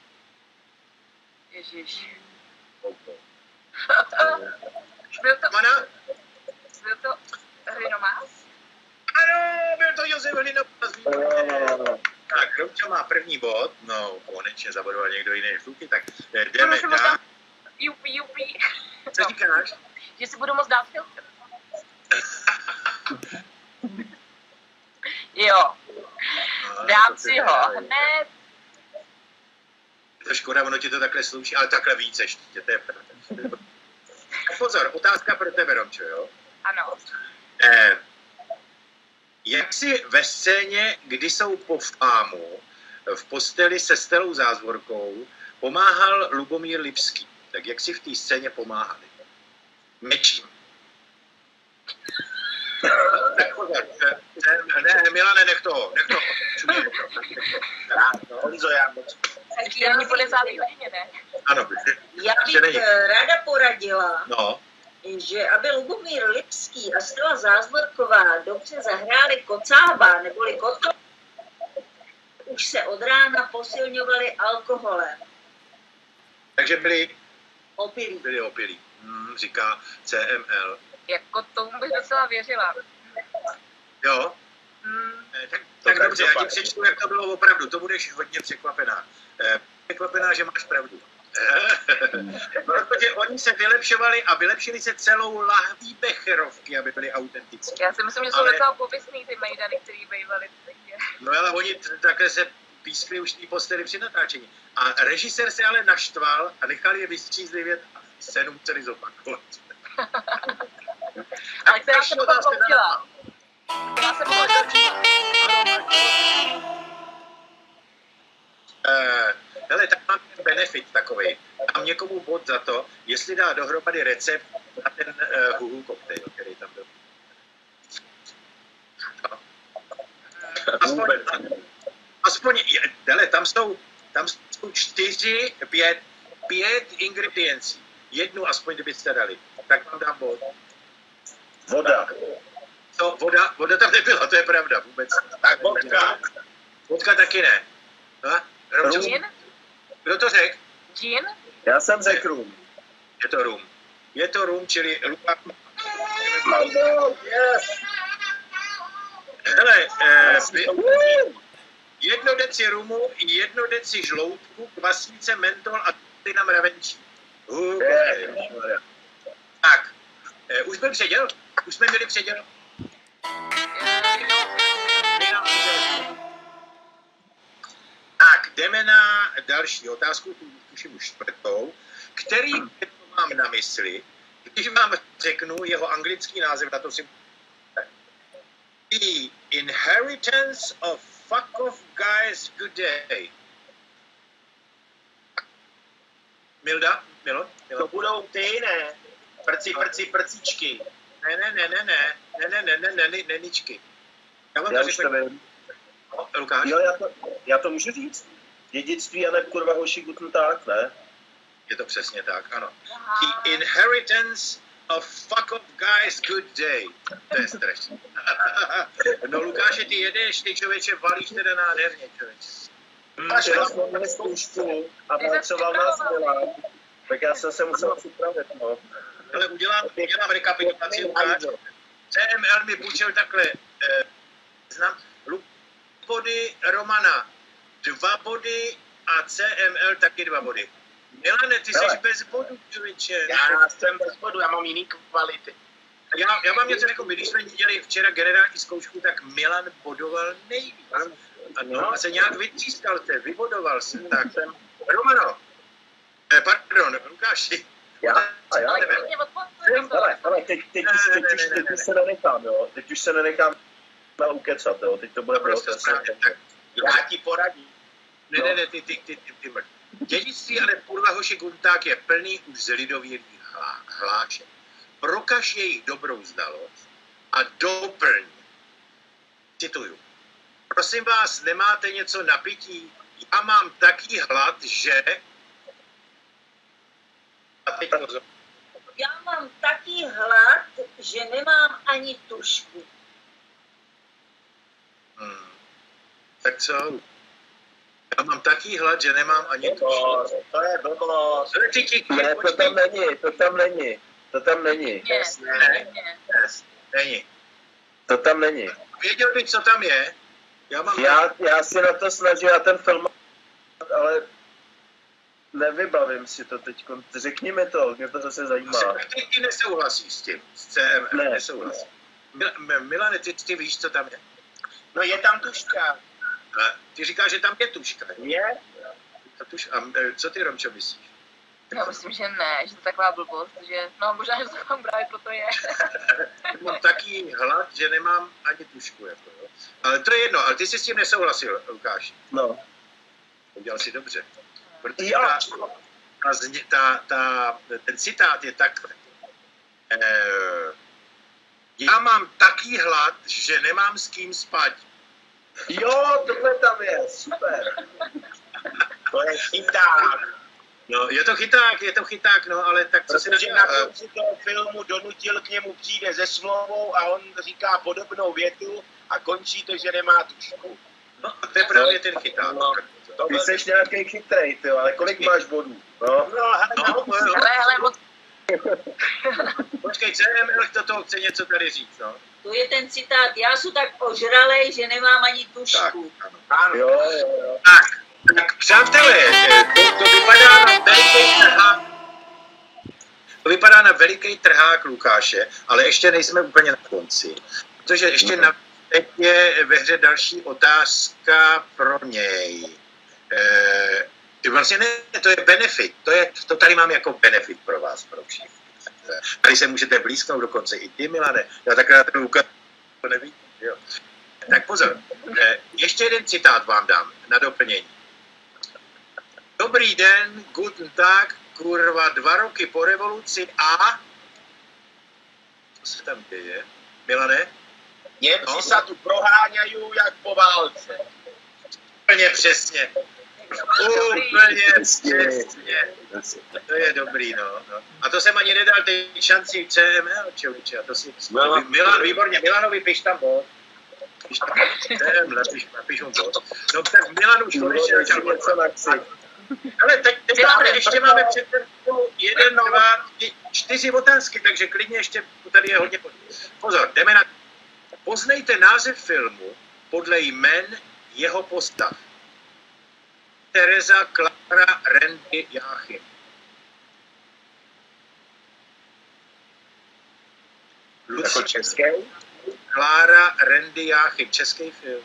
Ježiš. Byl to Hlinomás? Ano, byl to Josef Hlinomás. Tak, Romča má první bod. No, konečně zabodoval někdo jiný šluky, tak jdeme dál. Jupi. Co říkáš? Že si budu moc dát filtr. Jo. Dám si ho hned. To škoda, ono ti to takhle slouží, ale takhle víc ještě, to je pravda. Pozor, otázka pro tebe, Romčo, jo? Ano. Jak si ve scéně, kdy jsou po fámu, v posteli se Stelou Zázvorkou, pomáhal Lubomír Lipský? Tak jak si v té scéně pomáhali? Mečím. Tak pozor, ne, Milane, nech toho. Honzo, já moc. Ještě není po 10. hodině, ne? Ano. Já bych ráda poradila, že aby Lubomír Lipský a Stella Zázvorková dobře zahráli kocába, neboli koto, už se od rána posilňovali alkoholem. Takže byli Opilí. byli opilí, říká CML. Jako tomu bych docela věřila. Jo? Tak dobře, já ti přečtu, jak to bylo opravdu, to budeš hodně překvapená. Překvapená, že máš pravdu. Protože oni se vylepšovali a vylepšili se celou lahví becherovky, aby byly autentické. Já si myslím, že jsou docela popisný ty mejdany, který bývaly. No ale oni takhle se pískli už té postely při natáčení. A režisér se ale naštval a nechal je vystřízlivět a scénu museli zopakovat. Ale která se potom použila. Já se Hele, tak mám benefit takový. Dám někomu bod za to, jestli dá dohromady recept na ten huhu koktejl, který tam byl. Aspoň hele, tam jsou 5 ingrediencí. Jednu aspoň, kdybyste dali. Tak vám dám bod. Voda. To, voda tam nebyla, to je pravda vůbec. Tak vodka. Vodka taky ne. Gin? Kdo to řekl? Gin? Já jsem řekl rum. Je to rum. Je to rum, čili hele, 1 deci rumu, 1 deci žloutku, kvasnice, mentol a na mravenčí. Tak, už byl předěl? Už jsme měli předěl? Tak, jdeme na další otázku, tuším už 4. Který mám na mysli, když vám řeknu jeho anglický název, na to si... The Inheritance of Fuck Off Guys Good Day. Milo? To budou ty, ne? Prcičky. Ne, neničky. Já vám to řeknu. Lukáš? Jo, já to můžu říct. Dědictví a ne kurva hoši guten Tag, ne? Je to přesně tak, ano. The Inheritance of Fuck Off Guys Good Day. To je strašný. No Lukáše, ty jedeš, ty člověče, valíš teda nádherně, člověče. Já jsem měl zkoušku a pracoval nás Milan, tak já jsem se musel připravit, no. Ale udělám rekapitulaci, Lukáš. CML mi půjčil takhle, znám, body Romana 2 body a CML taky 2 body. Milane, ty jsi bez bodu, člověče. Já jsem bez bodu, já mám jiný kvality. Já vám něco řeknu, když jsme dělali včera generální zkoušku, tak Milan bodoval nejvíc. Ano, a se nějak vybodoval se. Tak, Romano, pardon, Lukáši. Ale teď už se nenechám, jo. Teď už se nenechám ukecat, jo. Teď to bude prostě já ti poradím. Ne, ty. Dědictví, ale kurva hoši Gunták je plný už z lidověrných hláček. Prokaž jejich dobrou znalost a doplň. Cituju. Prosím vás, nemáte něco na pití? Já mám taký hlad, že... A teď pozor. Já mám taký hlad, že nemám ani tušku. Tak co? Já mám taký hlad, že nemám ani tušku. To je blbost. Ne, to tam není. Není. To tam není. Věděl bych, co tam je? Já si na to snažím, já ten film, ale nevybavím si to teď. Řekni mi to, mě to zase zajímá. Ty nesouhlasíš s tím, s CM, ne. Nesouhlasí. Milane, ty víš, co tam je? No je tam tuška. Ty říkáš, že tam je tuška. Je? A co ty, Romčo, myslíš? Já myslím, že ne, že to taková blbost, že no možná, že to tam právě proto je. Mám taký hlad, že nemám ani tušku, jako jo. Ale to je jedno, ale ty jsi s tím nesouhlasil, Lukáš. No. Udělal si dobře. Protože ten citát je takhle. Já mám taký hlad, že nemám s kým spát. Jo, tohle tam je, super. To je chyták. No, je to chyták, no, ale tak co si protože na konci toho filmu donutil k němu přijde se smlouvou a on říká podobnou větu a končí to, že nemá tušku. No, to je právě ten chyták. No. Ty jsi nějaký chytrej, ty, ale kolik máš bodů? No, hele, moc... Počkej, CML do toho chce něco tady říct, no. To je ten citát, já jsem tak ožralej, že nemám ani tušku. Ano. jo. Tak přátelé, to vypadá na veliký trhák. To vypadá na veliký trhák Lukáše, ale ještě nejsme úplně na konci. Protože ještě teď je ve hře další otázka pro něj. Vlastně ne, to je benefit. To tady mám jako benefit pro vás, pro všechny. Tady se můžete blízknout dokonce i ty, Milane. Já takhle ten ukážu, to nevidím. Jo. Tak pozor, ještě jeden citát vám dám na doplnění. Dobrý den, guten Tag, kurva, 2 roky po revoluci a... Co se tam děje? Milane? Němci se tu proháňají jak po válce. Úplně přesně. Úplně přesně. To je dobrý, no. A to jsem ani nedal teď šanci CML, člověče. A to si... Milan, výborně, Milanovi piš tam bod. Napiš mu bod. No tak Milan už konečně začal bod. Ale teď ještě máme před sebou 1, 2, 4 otázky, takže klidně ještě tady je hodně. Pozor, jdeme na... Poznejte název filmu podle jmen jeho postav. Tereza, Klára, Randy, Jáchym. Jako český? Klára, Randy, Jáchym. Český film.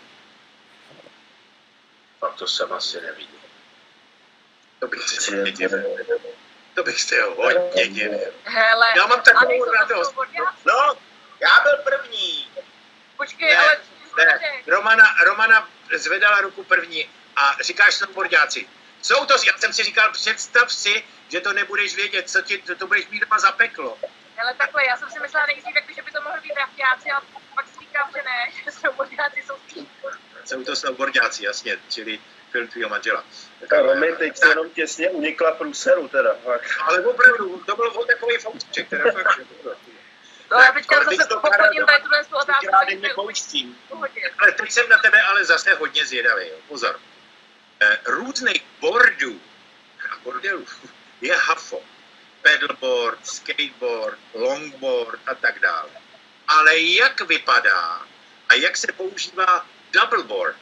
Tak to jsem asi neviděl. To bych se hodně divil. To bych se hodně divil. Hele, já mám takovou radost. No, já byl první. Počkej, ne, ale... Ne. Romana zvedala ruku první a říkáš snowboardáci. Jsou to, já jsem si říkal, představ si, že to nebudeš vědět, co to budeš mít doma za peklo. Ale takhle, já jsem si myslela nejdřív, že by to mohlo být rafťáci, ale pak si říkám, že ne, že snowboardáci jsou spíš. Jsou to snowboardáci, jasně, čili film tvýho manžela. Romy, teď se jenom těsně unikla průseru teda. Ale opravdu, to byl takový foutček, teda fakt. No já teďka zase pochodím tady tuhle otázku. Rádi mě pouštím. Ale teď jsem na tebe ale zase hodně zvědavý, jo. Pozor. Různých boardů a bordelů je hafo. Pedalboard, skateboard, longboard a tak dále. Ale jak vypadá a jak se používá doubleboard?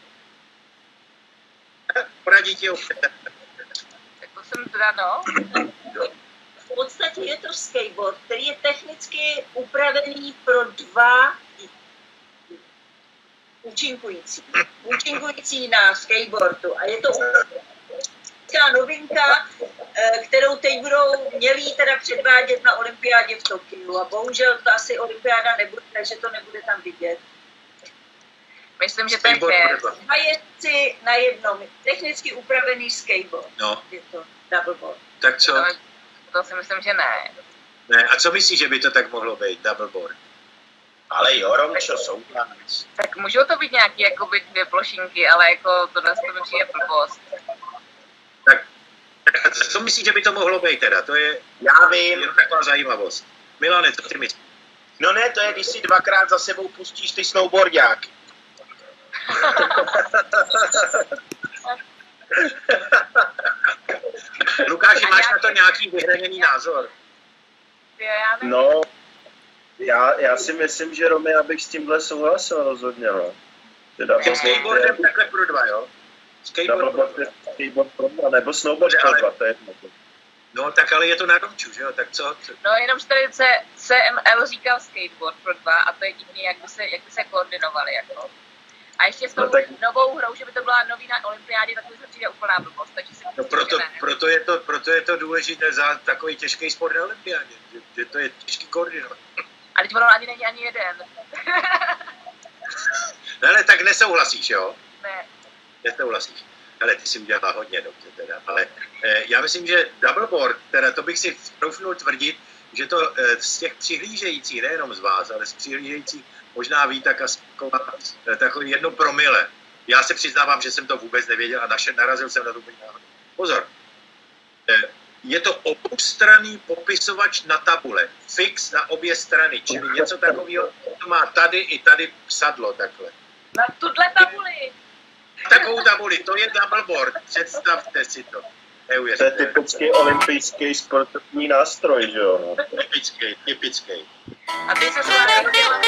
Poradí ti opět. Tak to jsem teda, no. V podstatě je to skateboard, který je technicky upravený pro 2 účinkující na skateboardu. A je to novinka, kterou teď budou měli teda předvádět na olympiádě v Tokiu. A bohužel to asi olympiáda nebude, takže to nebude tam vidět. Myslím, že to je fér. 2 jezdci na jednom. Technicky upravený skateboard. No. Je to doubleboard. Tak co? To si myslím, že ne. Ne, a co myslíš, že by to tak mohlo být, doubleboard? Ale jo, Romčo, jsou tam. Tak můžou to být nějaký jakoby 2 plošinky, ale jako tohle to mi přijde blbost. Tak a co myslíš, že by to mohlo být teda? To je, já vím, je taková zajímavost. Milane, co ty myslíš? No ne, to je, když si 2krát za sebou pustíš ty snowboardáky. Lukáši, máš na to nějaký vyhraněný názor? No, já si myslím, že Romy, abych s tímhle souhlasil rozhodně, no. Tím skateboardem takhle pro 2, jo? Skateboard pro 2, nebo snowboard pro 2, to je jedno. No tak ale je to na Romču, že jo? Tak co? No jenom, že tady CML říkal skateboard pro 2 a to je divný, jak by se koordinovali, jako. A ještě s tou novou hrou, že by to byla nový na olympiádě, tak to se přijde úplná blbost. Takže si no proto je to důležité za takový těžký sport na olympiádě, že to je těžký koordinovat. A teď ono ani není ani jeden. Ale tak nesouhlasíš, jo? Ne. Nesouhlasíš. Ale ty si udělala hodně dobře teda. Ale já myslím, že doubleboard, teda to bych si troufnul tvrdit, že to z těch přihlížejících, nejenom z vás, ale z přihlížejících možná ví tak asi takový 1 promile. Já se přiznávám, že jsem to vůbec nevěděl a narazil jsem na to úplně náhodou. Pozor. Je to oboustranný popisovač na tabule. Fix na obě strany, čili něco takového, to má tady i tady psadlo takhle. Na tuhle tabuli. Takovou tabuli kouli, to je doubleboard, představte si to. To je typický olympijský sportovní nástroj, že jo? No. Typický. A ty se zvládá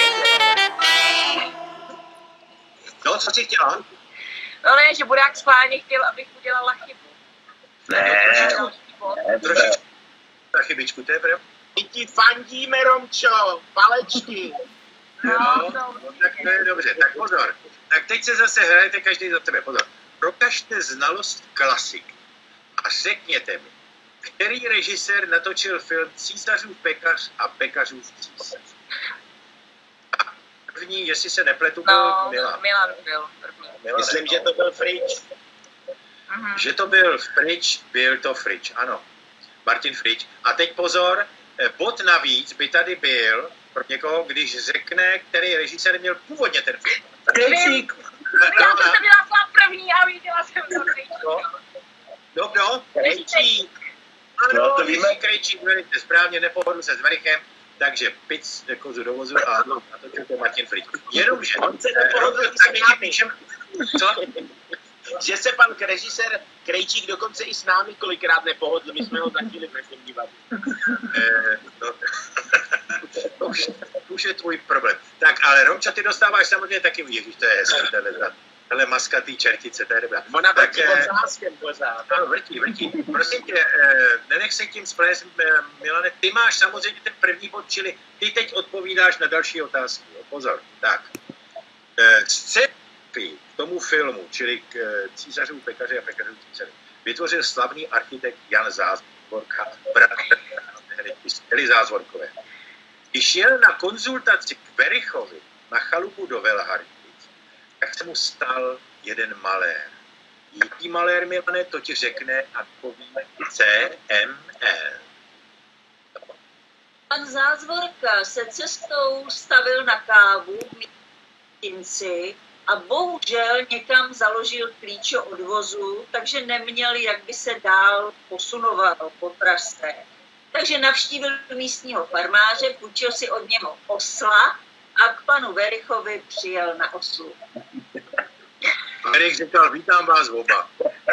No, co jsi chtěla? No ne, že Budák schválně chtěl, abych udělala chybu. Ne, trošičku na chybičku, to je pravda. My ti fandíme, Romčo, palečky. No, tak to je dobře, tak pozor. Tak teď se zase hrajete každý za tebe, pozor. Prokažte znalost klasik a řekněte mi, který režisér natočil film Císařův pekař a Pekařův císař? První, jestli se nepletu, byl Milan. Milan byl první. Myslím, že to byl Frič. Že to byl Frič, byl to Frič, ano. Martin Frič. A teď pozor, bod navíc by tady byl pro někoho, když řekne, který režisér měl původně ten film. Krejčík. Já to jsem měla svá první a viděla jsem to Krejčík. Kdo? Krejčík. Ano, to víme. Krejčík, velice správně, nepohodl se s Verichem, takže pic kozu do vozu a to je Martin Frič. Jenomže on se nepohodl tak píšem, co? Že se pan režisér Krejčík dokonce i s námi kolikrát nepohodl, my jsme ho začali v našem divadlu. Už je tvůj problém. Tak, ale Romča, ty dostáváš samozřejmě taky, ježiš, to je hezký, tenhle maskatý čertice, to je dobrá. Ona vrtí ocáskem pořád. No, vrtí. Prosím tě, nenech se tím splést, Milane, ty máš samozřejmě ten první bod, čili ty teď odpovídáš na další otázky. Pozor, tak. Scénografii k tomu filmu, čili k Císařův pekaři a Pekařův císaři, vytvořil slavný architekt Jan Zázvorka, bratr Eli Zázvorkové. Když jel na konzultaci k Verichovi na chalupu do Velhardic, tak se mu stal jeden malér. Jaký malér, Milane, to ti řekne a povíme CML. Pan Zázvorka se cestou stavil na kávu v Mítinci a bohužel někam založil klíče odvozu, takže neměl, jak by se dál posunoval po trase. Takže navštívil místního farmáře, půjčil si od něho osla a k panu Verichovi přijel na oslu. Verich říkal, vítám vás oba.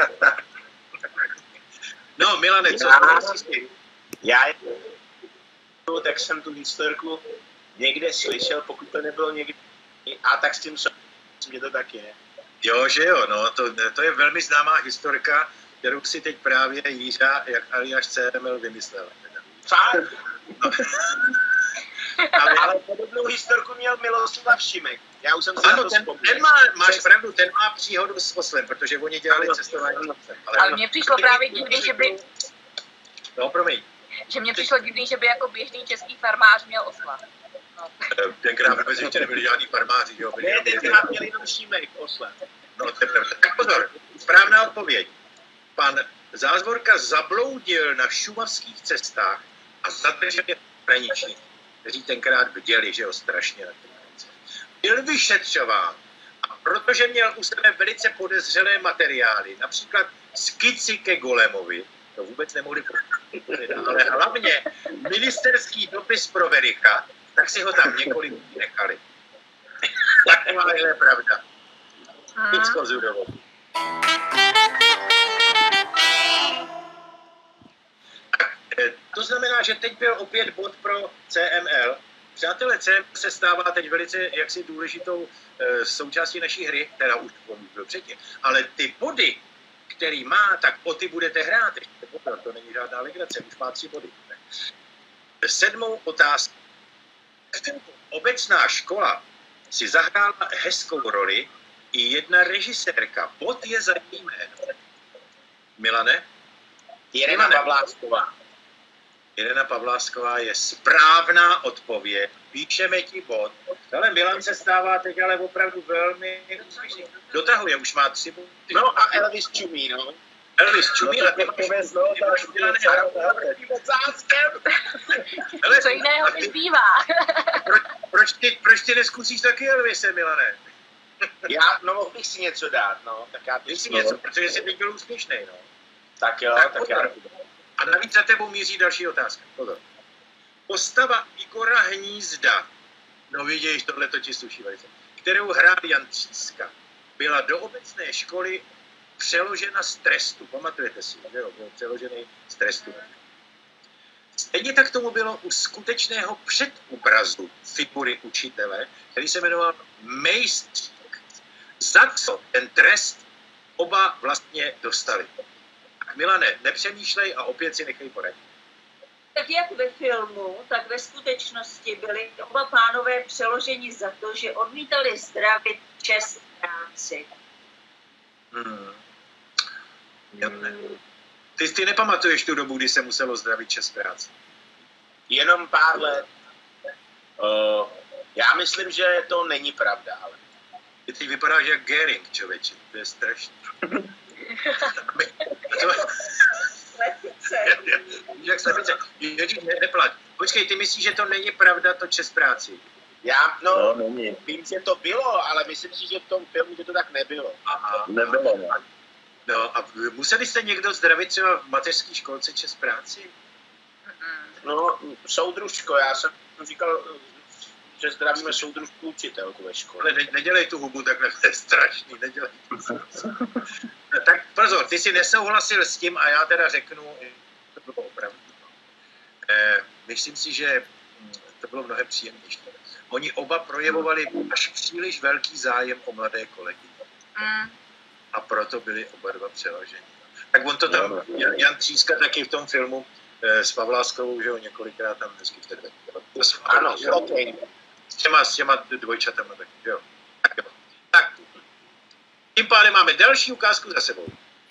No, Milane, co jsi? Já tak jsem tu historku někde slyšel, pokud to nebylo někde, a tak s tím mě to tak je. Jo, že jo, no, to je velmi známá historka, kterou si teď právě Jířa, jak alias CML, vymyslel. Fakt? No. ale podobnou historku měl Miloslav Šimek. Já už jsem si ano, máš pravdu, ten má příhodu s oslem, protože oni dělali cestování s oslem. Ale mně přišlo právě divný, že by... No, promiň. Že mně přišlo divný, že by jako běžný český farmář měl osla. No. Tenkrát vůbec ještě nebyli žádný farmáři, jo? Ne, tenkrát měl jenom Šimek osla. No, to je pravda. Tak pozor, správná odpověď. Pan Zázvorka zabloudil na šumavských cestách a zadržel je hraniční, kteří tenkrát bděli, že jo, strašně na těch. Byl vyšetřován a protože měl u sebe velice podezřelé materiály, například skici ke Golemovi, to vůbec nemohli pochopit, ale hlavně ministerský dopis pro Vericha, tak si ho tam několik dní nechali. Taková je pravda. Nic kozudovou. To znamená, že teď byl opět bod pro CML. Přátelé, CML se stává teď velice jaksi důležitou součástí naší hry, která už byl předtím. Ale ty body, který má, tak o ty budete hrát. To není žádná legrace, už má 3 body. 7. otázka. Obecná škola si zahrála hezkou roli i jedna režisérka. Bod je za její jméno. Milane? Irena Pavlásková. Irena Pavlásková je správná odpověď. Píšeme ti bod. Ale Milan se stává teď ale opravdu velmi úspěšný. Dotahuje, už má 3 body. No a Elvis čumí, no. Elvis čumí, ale ty co jiného mi zbývá. Proč ty neskusíš taky Elvise, Milane? Já, no mohl bych si něco dát, no. Tak já si něco, protože jsi teď byl úspěšný, no. Tak jo, tak já. A navíc za tebou míří další otázka. Pozor. Postava Igora Hnízda, no vidíš, tohle to ti sluší velice, kterou hrál Jan Tříska, byla do obecné školy přeložena z trestu. Pamatujete si, že jo? Byl přeložený z trestu. Stejně tak tomu bylo u skutečného předobrazu figury učitele, který se jmenoval Mejstřík. Za co ten trest oba vlastně dostali. Tak Milane, nepřemýšlej a opět si nechej poradit. Tak jak ve filmu, tak ve skutečnosti byli oba pánové přeloženi za to, že odmítali zdravit čest práci. Ty nepamatuješ tu dobu, kdy se muselo zdravit čest práci? Jenom pár let. Já myslím, že to není pravda, ale... Ty vypadáš jak Göring, člověče. To je strašný. Jak slepice. Ježíš, neplať. Počkej, ty myslíš, že to není pravda, to čest práci? Já, vím, že to bylo, ale myslím si, že v tom filmu, že to tak nebylo. Aha. Nebylo, ne. No a museli jste někdo zdravit třeba v mateřské školce čest práci? No, soudružko, já jsem říkal, že zdravíme soudružku učitelku ve škole. Ale nedělej tu hubu takhle, to je strašný, nedělej tu. Tak pozor, ty jsi nesouhlasil s tím a já teda řeknu, to bylo opravdu. Myslím si, že to bylo mnohem příjemnější. Oni oba projevovali až příliš velký zájem o mladé kolegy. A proto byli oba dva přeloženi. Tak on to tam, Jan Tříska taky v tom filmu s Pavláskovou, že ho několikrát tam hezky vtedy. Ano, okay. S těma dvojčatama, tak jo. Tak, tím pádem máme další ukázku za sebou.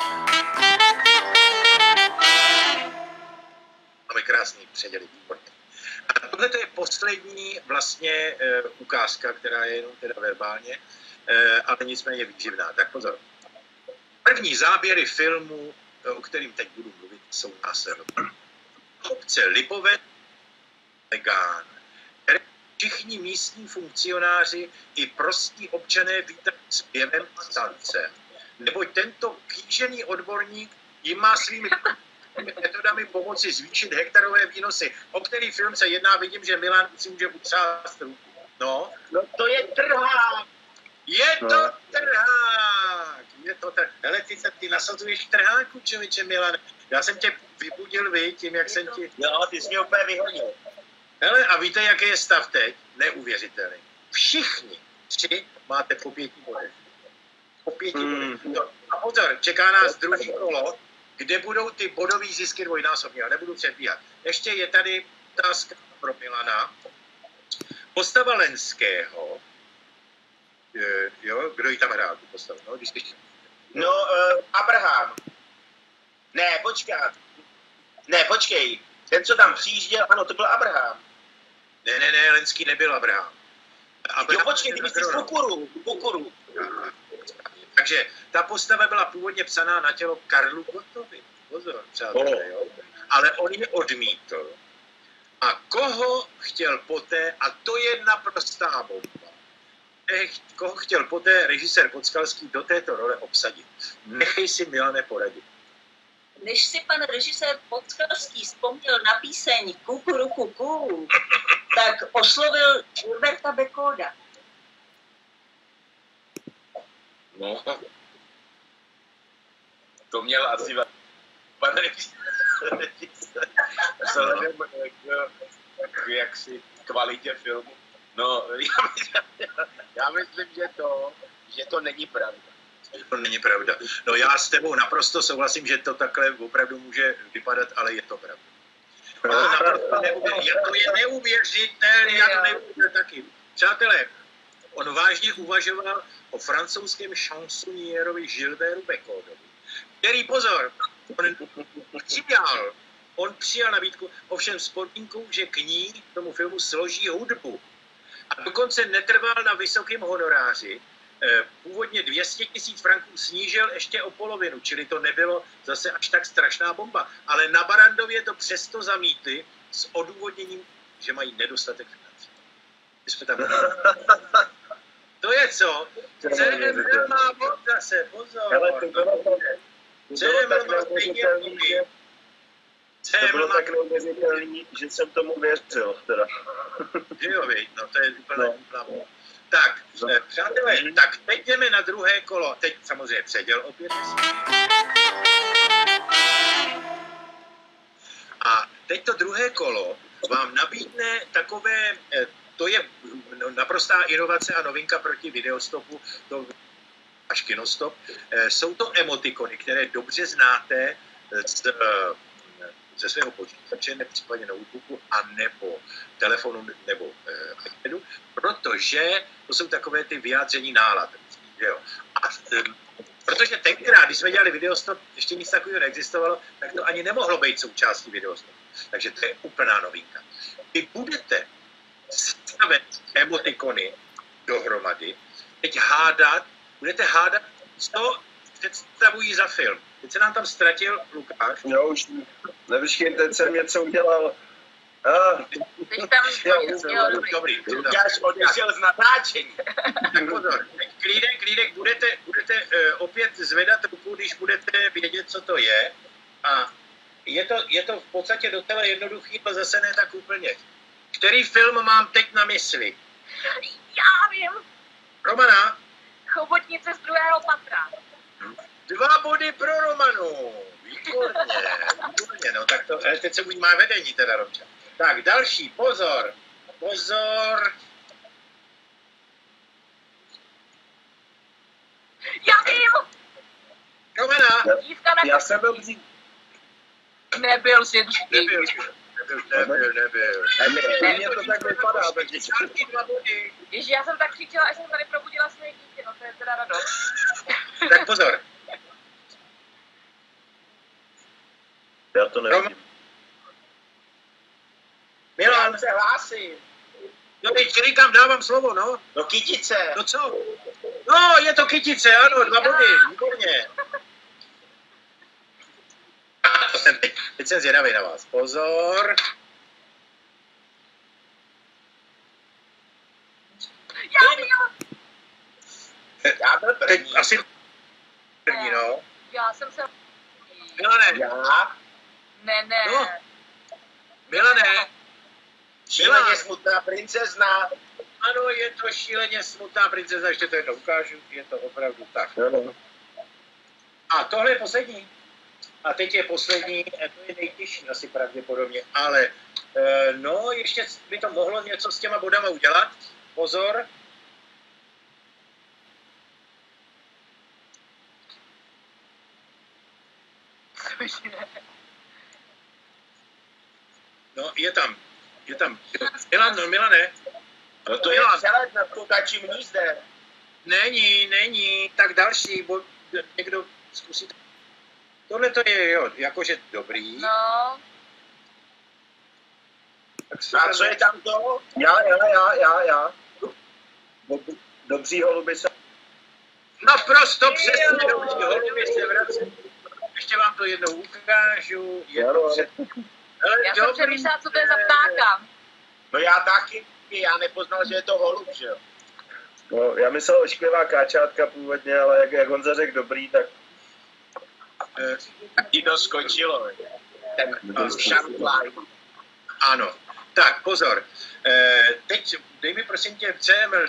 Máme krásný předělí, výborně. A tohle je poslední vlastně ukázka, která je jenom teda verbálně, ale nicméně výživná. Tak pozor. První záběry filmu, o kterým teď budu mluvit, jsou následovné. Obce Lipové, Legán, které všichni místní funkcionáři i prostí občané vítají zpěvem a tancem. Neboť tento kýžený odborník jim má svými metodami pomoci zvýšit hektarové výnosy. O který film se jedná, vidím, že Milan si může utřást ruku. No to je trhák! Je to trhák! Je to trhák. Hele, ty nasazuješ trháku, člověče Milan. Já jsem tě vybudil, tím, jak jsem ti... Jo, ty jsi mě úplně vyhodil. Hele, a víte, jaký je stav teď? Neuvěřitelný. Všichni 3 máte po 5 bodech. Po 5 bodech. A pozor, čeká nás druhý kolo, kde budou ty bodové zisky dvojnásobně. A nebudu předbíhat. Ještě je tady otázka pro Milana. Postava Lenského. Jo, kdo ji tam hrál, tu postavu? No, Abraham. Ne, počkej. Ten, co tam přijížděl, ano, to byl Abraham. Ne, Lenský nebyl Abraham. Jo, počkej, ty myslíš Kukuru. Takže ta postava byla původně psaná na tělo Karlu Gottovi. Pozor, přátelé, jo. Ale on ji odmítl. A koho chtěl poté, a to je naprostá bomba, koho chtěl poté režisér Podskalský do této role obsadit. Nechej si, Milane, poradit. Než si pan režisér Podskalský vzpomněl na píseň Kukurukuku, tak oslovil Roberta Bekoda. No, to měl asi pan režisér jak si kvalitě filmu. No, já myslím, že to není pravda. To není pravda. No já s tebou naprosto souhlasím, že to takhle opravdu může vypadat, ale je to pravda. To je neuvěřitelné, já to neuvěřitelné taky. Přátelé, on vážně uvažoval o francouzském šansonierovi Gilbertu Bécodovi, který, pozor, on přijal nabídku, ovšem s podmínkou, že k ní, tomu filmu, složí hudbu. A dokonce netrval na vysokém honoráři. Původně 200 000 franků snížil ještě o polovinu, čili to nebylo zase až tak strašná bomba. Ale na Barandově to přesto zamítli s odůvodněním, že mají nedostatek financí. My jsme tam... To je co? CML má bod zase, pozor. CML má stejně body. To bylo tak neuvěřitelný, že jsem tomu věřil, teda. Že jo, no to je úplná. Tak, přátelé, tak teď jdeme na druhé kolo. Teď samozřejmě předěl opět. A teď to druhé kolo vám nabídne takové, to je naprostá inovace a novinka proti videostopu, to až kinostop. Jsou to emotikony, které dobře znáte ze svého počítače, nebo případně notebooku, a nebo telefonu, nebo iPadu, protože to jsou takové ty vyjádření nálad. Jo. A protože tenkrát, když jsme dělali videostop, ještě nic takového neexistovalo, tak to ani nemohlo být součástí videostopu. Takže to je úplná novinka. Vy budete stavět emotikony dohromady, teď budete hádat, co představují za film. Teď se nám tam ztratil Lukáš. Jo, už nevyškej, teď jsem něco udělal. Teď tam dobrý. Lukáš odešel z natáčení. Tak pozor, klídek, budete opět zvedat ruku, když budete vědět, co to je. A je to v podstatě docela jednoduchý, ale zase ne tak úplně. Který film mám teď na mysli? Já vím. Romana? Chobotnice z druhého patra. 2 body pro Romanu. Výborně, no tak to, teď se má vedení teda, Romča. Tak, další, pozor. Já vím. Romana? Já jsem byl dřív. Nebyl jsi dřív. Nebyl. Mně to tak vypadá. Ježi, já jsem tak křičela, až jsem tady probudila své dítě, no to je teda radost. Tak pozor. Já to nevím. Milan se hlásí. No teď říkám, dávám slovo, no. No kytice. No co? No, je to kytice, ano, 2 body, výborně. Teď jsem zvědavý na vás. Pozor. Já byl první. Teď asi první, no. Já jsem se... Milane. Já? Ne. No. Milane. Šíleně smutná princezna. Ano, je to šíleně smutná princezna, ještě to jednou ukážu, je to opravdu tak. A tohle je poslední. A teď je poslední, to je nejtěžší asi pravděpodobně, ale no, ještě by to mohlo něco s těma bodama udělat. Pozor. No, je tam. Milane. No to je přelet na kukačím hnízdem. Není. Tak další, bo někdo zkusí. Tohle to je, jo, jakože dobrý. No. A co je tam to? Já. Dobří holuby se... Naprosto přesně, dobří holuby se vrací. Ještě vám to jednou ukážu. Já jsem přemýšlela, co to je za ptáka. No já taky, já nepoznal, že je to holub, že jo? No, já myslel ošklivá káčátka původně, ale jak Honza řekl dobrý, tak... Ti to skočilo, ten šantlaj. Ano. Tak, pozor. Teď dej mi prosím tě CML,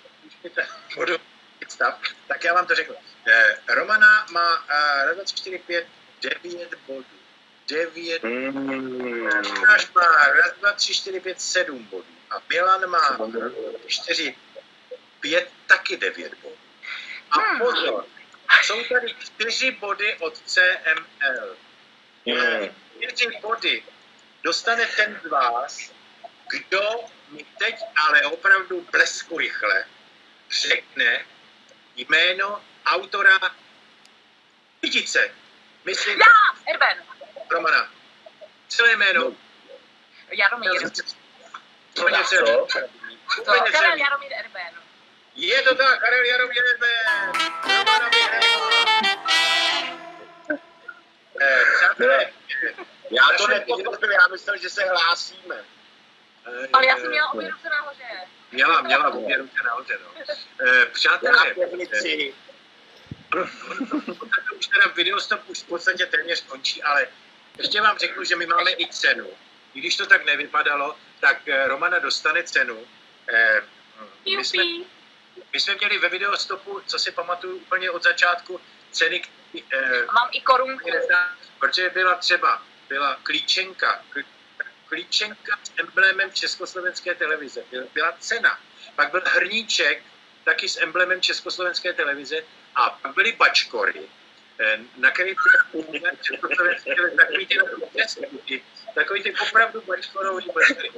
tak já vám to řeknu. Romana má 1, 2, 3, 4, 5, 9 bodů. 9 Lukáš má 1, 2, 3, 4, 5, 7 bodů. A Milan má 4, 5, taky 9 bodů. A pozor, jsou tady 4 body od CML. 4 body dostane ten z vás, kdo mi teď ale opravdu blesku rychle řekne jméno autora kytice. Myslím... Já, Erben. Romana. Celé jméno. Jaromír. Úplně celé. Karel Jaromír Erben. Je to tak, Karel Jaromír Erben. Romana vyhrála. Přátelé. Já to nepochopil, já myslel, že se hlásíme. Ale já jsem měla obě ruce nahoře. Měla obě ruce nahoře, no. Přátelé. Už teda videostop už v podstatě téměř končí, ale ještě vám řeknu, že my máme i cenu. I když to tak nevypadalo, tak Romana dostane cenu. My jsme měli ve videostopu, co si pamatuju úplně od začátku, ceny, mám i korunku. Protože byla klíčenka s emblémem Československé televize, byla cena. Pak byl hrníček, taky s emblémem Československé televize, a pak byly bačkory, na kterých takový ty opravdu bačkorový bačkory.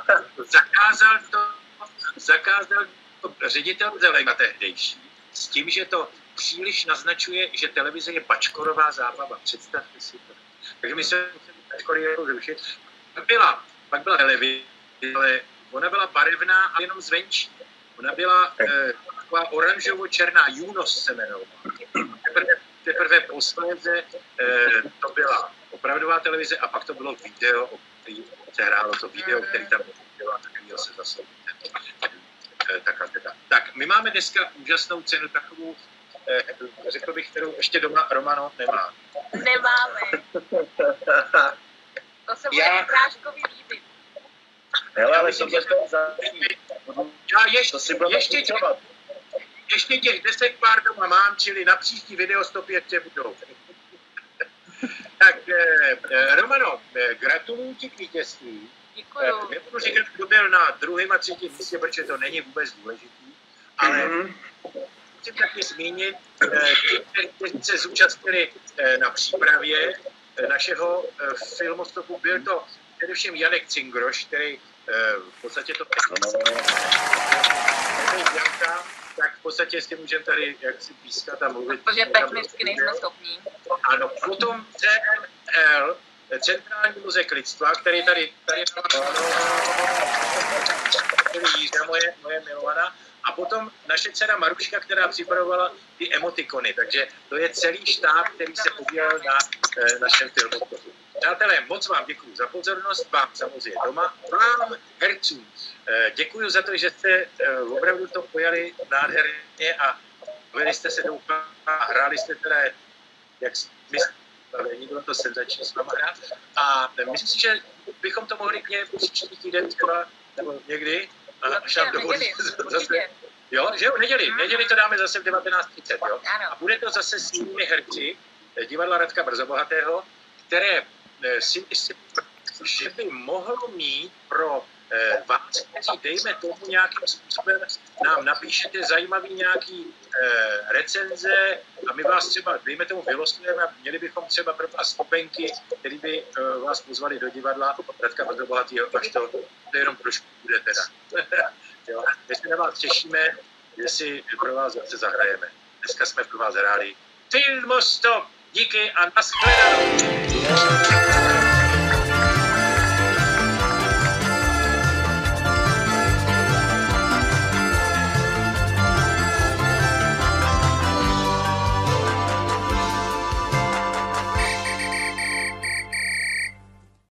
Zakázal to ředitel Zelena tehdejší, s tím, že to příliš naznačuje, že televize je bačkorová zábava. Představte si to. Takže my se bačkory jako zrušit. Pak byla televize, ale ona byla barevná a jenom zvenčí. Ona byla taková oranžovo-černá, Junos se jmenovala. Teprve posléze to byla opravdová televize a pak to bylo video, který se hrálo to video, který tam bylo a takovýho se zase. Tak, my máme dneska úžasnou cenu, takovou, řekl bych, kterou ještě doma Romano nemá. Nemáme. To se bude práškový líbit. Hele, ale jsem ještě těch 10 pár doma mám, čili na příští videostopy ještě budou. Tak, Romano, gratuluju ti k vítězství. Děkuju. Nebudu říkat, kdo byl na 2. a 3. místě, protože to není vůbec důležitý, ale musím taky zmínit, kteří se zúčastnili na přípravě našeho filmostopu, byl to především Janek Cingroš, který v podstatě to Janka, tak v podstatě si můžeme tady jaksi pískat a mluvit. Protože technicky nejsme schopní. Ano, potom CML, Centrální muzej lidstva, který tady Jířa, moje milovaná, a potom naše dcera Maruška, která připravovala ty emotikony, takže to je celý štáb, který se podílel na našem filmu. Přátelé, moc vám děkuju za pozornost, vám samozřejmě doma, vám hercům. Děkuju za to, že jste opravdu to pojali nádherně a vedli jste se doufám a hráli jste teda, jak bylo to senzační s váma hrát. A myslím si, že bychom to mohli k něm příští týden třeba, nebo někdy, až nám dovolí zase. Jo, že jo, neděli to dáme zase v 19:30, jo? A bude to zase s jinými herci divadla Radka Brzobohatého, které si myslím, že by mohlo mít pro vás, kteří dejme tomu nějakým způsobem, nám napíšete zajímavý nějaký recenze a my vás třeba, dejme tomu, vylosujeme a měli bychom třeba pro vás stupenky, který by vás pozvali do divadla Radka Brzobohatého, až to jenom trošku bude teda. Jo, my se na vás těšíme, jestli pro vás zase zahrajeme. Dneska jsme pro vás hráli Filmostop. Díky a nashledanou.